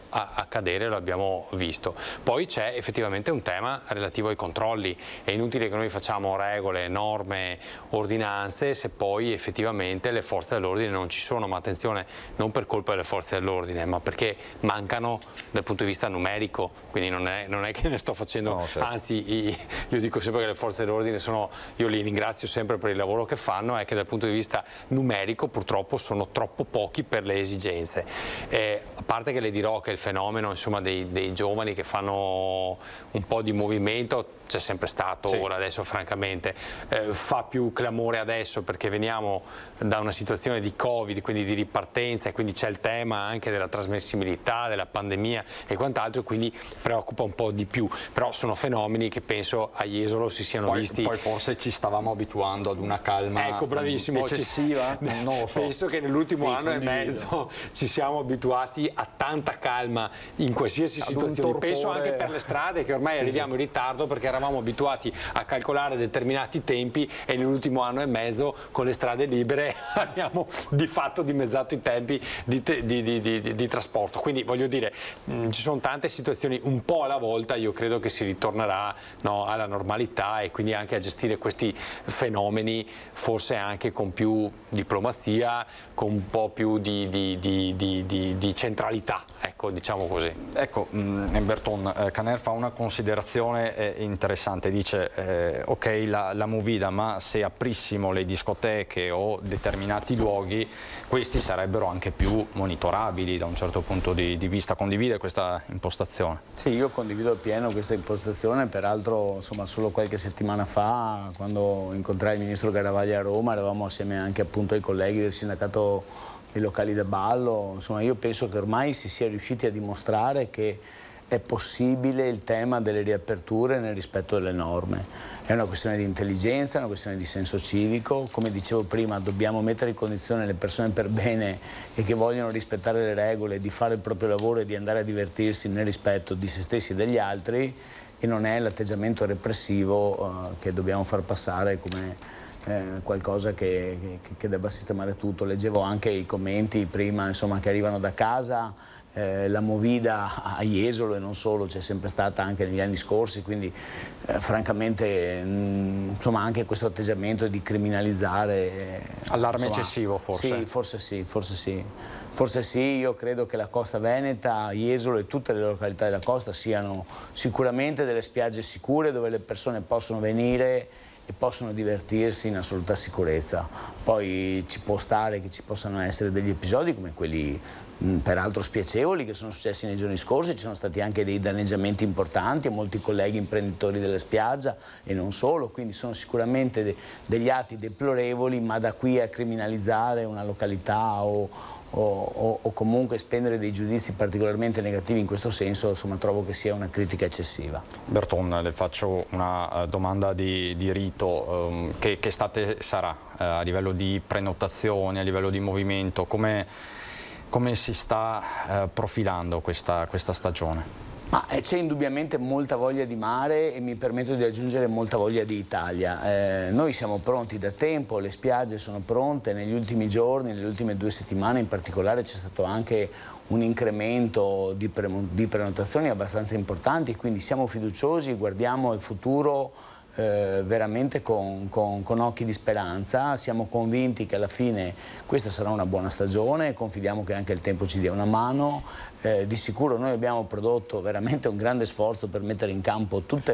accadere, lo abbiamo visto. Poi c'è effettivamente un tema relativo ai controlli. È inutile che noi facciamo regole, norme, ordinanze se poi effettivamente le forze dell'ordine non ci sono, ma attenzione, non per colpa delle forze dell'ordine, ma perché mancano dal punto di vista numerico, quindi non è, non è che ne sto facendo, no, certo. Anzi io dico sempre che le forze dell'ordine sono, io li ringrazio sempre per il lavoro che fanno, è che dal punto di vista numerico purtroppo sono troppo pochi per le esigenze. Eh, a parte che le dirò che il fenomeno insomma, dei, dei giovani che fanno un po' di movimento c'è sempre stato, sì. Ora adesso francamente eh, fa più clamore adesso perché veniamo da una situazione di Covid, quindi di ripartenza, e quindi c'è il tema anche della trasmissibilità, della pandemia e quant'altro, quindi preoccupa un po' di più, però sono fenomeni che penso a Jesolo si siano poi, visti. Poi forse ci stavamo abituando ad una calma ecco, bravissimo, eccessiva, ci... non lo so. Penso che nell'ultimo sì, anno condivido. e mezzo ci siamo abituati a tanta calma in qualsiasi ad situazione, penso anche per le strade che ormai sì, arriviamo sì. in ritardo perché eravamo abituati a calcolare determinati tempi e nell'ultimo anno e mezzo con le strade libere abbiamo di fatto dimezzato i tempi di, di, di, di, di trasporto, quindi voglio dire mh, ci sono tante situazioni un po' alla volta, io credo che si ritornerà no, alla normalità e quindi anche a gestire questi fenomeni forse anche con più diplomazia, con un po' più di, di, di, di, di, di centralità, ecco, diciamo così. Ecco, mh, Berton, eh, Caner fa una considerazione eh, interessante, dice eh, ok la, la movida, ma se aprissimo le discoteche o determinati luoghi, questi sarebbero anche più monitorabili da un certo punto di, di vista. Condivide questa impostazione? Sì, io condivido appieno questa impostazione, peraltro insomma solo qualche settimana fa quando incontrai il ministro Garavaglia a Roma eravamo assieme anche appunto ai colleghi del sindacato dei locali da ballo, insomma io penso che ormai si sia riusciti a dimostrare che è possibile il tema delle riaperture nel rispetto delle norme. È una questione di intelligenza, è una questione di senso civico, come dicevo prima dobbiamo mettere in condizione le persone per bene e che vogliono rispettare le regole, di fare il proprio lavoro e di andare a divertirsi nel rispetto di se stessi e degli altri, e non è l'atteggiamento repressivo uh, che dobbiamo far passare come eh, qualcosa che, che, che debba sistemare tutto. Leggevo anche i commenti prima insomma, che arrivano da casa. Eh, la movida a Jesolo e non solo c'è sempre stata anche negli anni scorsi, quindi eh, francamente mh, insomma anche questo atteggiamento di criminalizzare eh, allarme insomma, eccessivo forse? Sì, forse sì, forse sì. Forse sì, io credo che la costa veneta, Jesolo e tutte le località della costa siano sicuramente delle spiagge sicure dove le persone possono venire e possono divertirsi in assoluta sicurezza. Poi ci può stare che ci possano essere degli episodi come quelli mh, peraltro spiacevoli che sono successi nei giorni scorsi, ci sono stati anche dei danneggiamenti importanti a molti colleghi imprenditori della spiaggia e non solo, quindi sono sicuramente de degli atti deplorevoli, ma da qui a criminalizzare una località o O, o, o comunque spendere dei giudizi particolarmente negativi in questo senso, insomma, trovo che sia una critica eccessiva. Berton, le faccio una uh, domanda di, di rito, um, che, che estate sarà uh, a livello di prenotazioni, a livello di movimento, come, come si sta uh, profilando questa, questa stagione? C'è indubbiamente molta voglia di mare e mi permetto di aggiungere molta voglia di Italia. Eh, noi siamo pronti da tempo, le spiagge sono pronte, negli ultimi giorni, nelle ultime due settimane in particolare c'è stato anche un incremento di, pre di prenotazioni abbastanza importanti, quindi siamo fiduciosi, guardiamo al futuro Eh, veramente con, con, con occhi di speranza, siamo convinti che alla fine questa sarà una buona stagione, confidiamo che anche il tempo ci dia una mano, eh, di sicuro noi abbiamo prodotto veramente un grande sforzo per mettere in campo tutti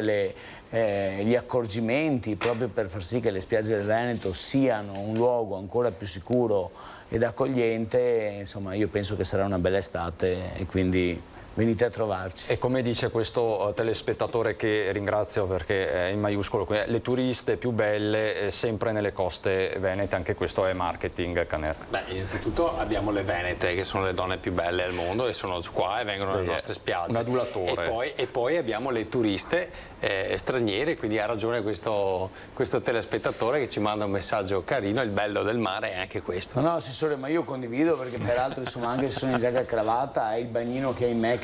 eh, gli accorgimenti proprio per far sì che le spiagge del Veneto siano un luogo ancora più sicuro ed accogliente, insomma io penso che sarà una bella estate e quindi venite a trovarci. E come dice questo telespettatore che ringrazio perché è in maiuscolo, le turiste più belle sempre nelle coste venete, anche questo è marketing, Caner? Beh, innanzitutto abbiamo le venete che sono le donne più belle al mondo e sono qua e vengono alle nostre spiagge. Un adulatore. E poi, e poi abbiamo le turiste eh, straniere, quindi ha ragione questo, questo telespettatore che ci manda un messaggio carino, il bello del mare è anche questo. No, no, Assessore, ma io condivido perché peraltro insomma anche se sono in giacca e cravatta è il bagnino che è in me che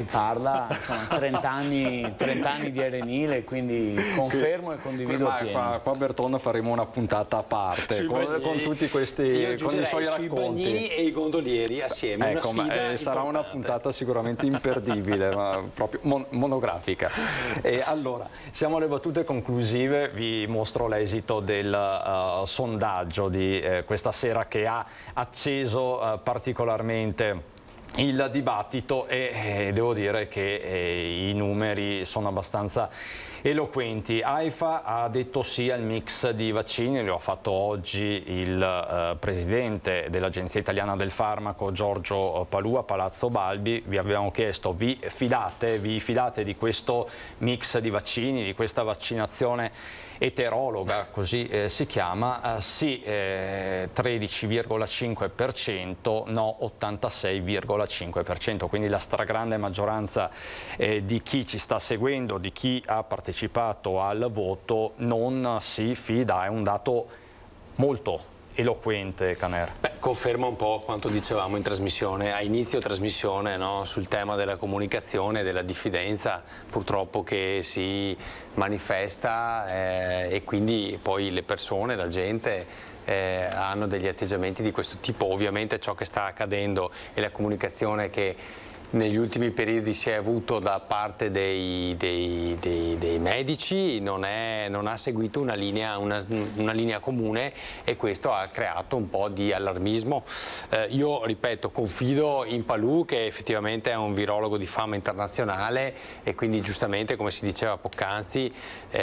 chi parla, insomma, trenta anni, trenta anni di arenile, quindi confermo e condivido Ma, pieno. Qua, qua Bertone faremo una puntata a parte con, con tutti questi con i suoi sui racconti. bagnini e i gondolieri assieme. Ecco, una sfida ma, eh, sarà una puntata sicuramente imperdibile, ma proprio mon monografica. E allora, siamo alle battute conclusive, vi mostro l'esito del uh, sondaggio di eh, questa sera che ha acceso uh, particolarmente il dibattito e eh, devo dire che eh, i numeri sono abbastanza eloquenti. AIFA ha detto sì al mix di vaccini, lo ha fatto oggi il eh, presidente dell'Agenzia Italiana del Farmaco Giorgio Palù a Palazzo Balbi. Vi abbiamo chiesto, vi fidate, vi fidate di questo mix di vaccini, di questa vaccinazione eterologa, così eh, si chiama? Eh, sì, eh, tredici virgola cinque per cento, no ottantasei virgola cinque per cento, quindi la stragrande maggioranza eh, di chi ci sta seguendo, di chi ha partecipato al voto, non si fida. È un dato molto eloquente, Caner. Beh, conferma un po' quanto dicevamo in trasmissione, a inizio trasmissione, no? Sul tema della comunicazione, della diffidenza purtroppo che si manifesta eh, e quindi poi le persone, la gente eh, hanno degli atteggiamenti di questo tipo. Ovviamente ciò che sta accadendo e la comunicazione che negli ultimi periodi si è avuto da parte dei, dei, dei, dei medici non, è, non ha seguito una linea, una, una linea comune e questo ha creato un po' di allarmismo. Eh, io ripeto, confido in Palù che effettivamente è un virologo di fama internazionale e quindi giustamente, come si diceva poc'anzi,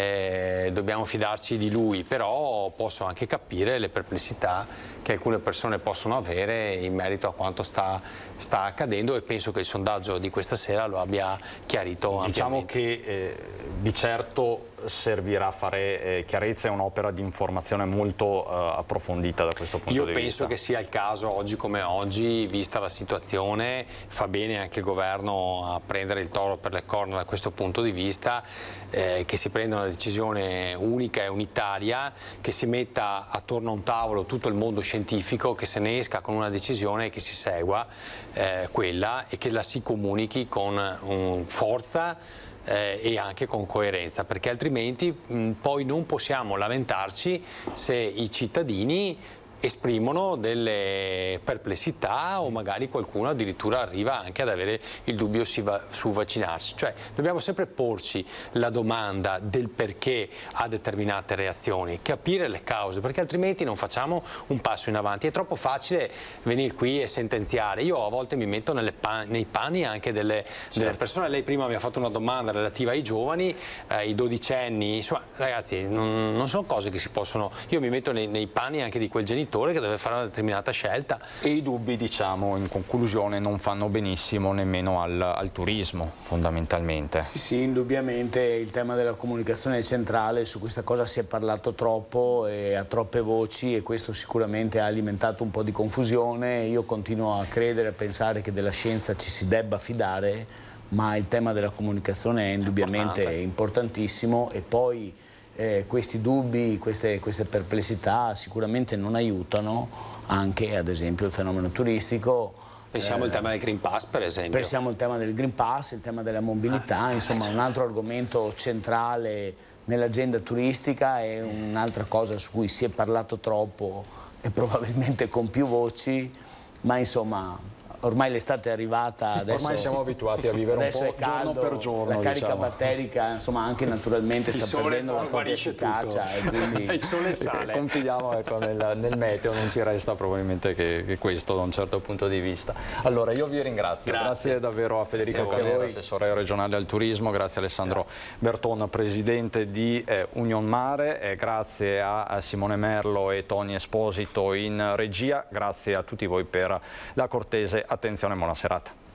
eh, dobbiamo fidarci di lui, però posso anche capire le perplessità che alcune persone possono avere in merito a quanto sta, sta accadendo e penso che il sondaggio di questa sera lo abbia chiarito diciamo ampiamente. che eh, di certo servirà a fare eh, chiarezza, è un'opera di informazione molto eh, approfondita da questo punto Io di vista. Io penso che sia il caso oggi come oggi, vista la situazione, fa bene anche il governo a prendere il toro per le corna da questo punto di vista, eh, che si prenda una decisione unica e unitaria, che si metta attorno a un tavolo tutto il mondo scientifico, che se ne esca con una decisione e che si segua eh, quella e che la si comunichi con um, forza Eh, e anche con coerenza, perché altrimenti mh, poi non possiamo lamentarci se i cittadini esprimono delle perplessità o magari qualcuno addirittura arriva anche ad avere il dubbio su vaccinarsi. Cioè dobbiamo sempre porci la domanda del perché a determinate reazioni, capire le cause, perché altrimenti non facciamo un passo in avanti. È troppo facile venire qui e sentenziare. Io a volte mi metto nelle pan nei panni anche delle, certo. delle persone. Lei prima mi ha fatto una domanda relativa ai giovani, ai dodicenni, insomma ragazzi non, non sono cose che si possono, io mi metto nei, nei panni anche di quel genitore che deve fare una determinata scelta. E i dubbi, diciamo, in conclusione non fanno benissimo nemmeno al, al turismo, fondamentalmente. Sì, sì, indubbiamente il tema della comunicazione è centrale, su questa cosa si è parlato troppo e a troppe voci e questo sicuramente ha alimentato un po' di confusione. Io continuo a credere, a pensare che della scienza ci si debba fidare, ma il tema della comunicazione è indubbiamente Importante. importantissimo e poi Eh, questi dubbi, queste, queste perplessità sicuramente non aiutano anche ad esempio il fenomeno turistico. Pensiamo eh, al tema del Green Pass per esempio. Pensiamo al tema del Green Pass, il tema della mobilità, ah, insomma un altro argomento centrale nell'agenda turistica e un'altra cosa su cui si è parlato troppo e probabilmente con più voci, ma insomma ormai l'estate è arrivata, adesso, ormai siamo abituati a vivere un po' caldo, giorno per giorno. La carica diciamo. batterica insomma anche naturalmente sta perdendo la propria efficacia e quindi il sole sale. Confidiamo ecco, nel, nel meteo, non ci resta probabilmente che, che questo da un certo punto di vista. Allora io vi ringrazio, grazie, grazie davvero a Federico Caner, assessore regionale al turismo, grazie a Alessandro grazie. Bertone, presidente di eh, Union Mare, eh, grazie a, a Simone Merlo e Tony Esposito in regia, grazie a tutti voi per la cortese attenzione e buona serata.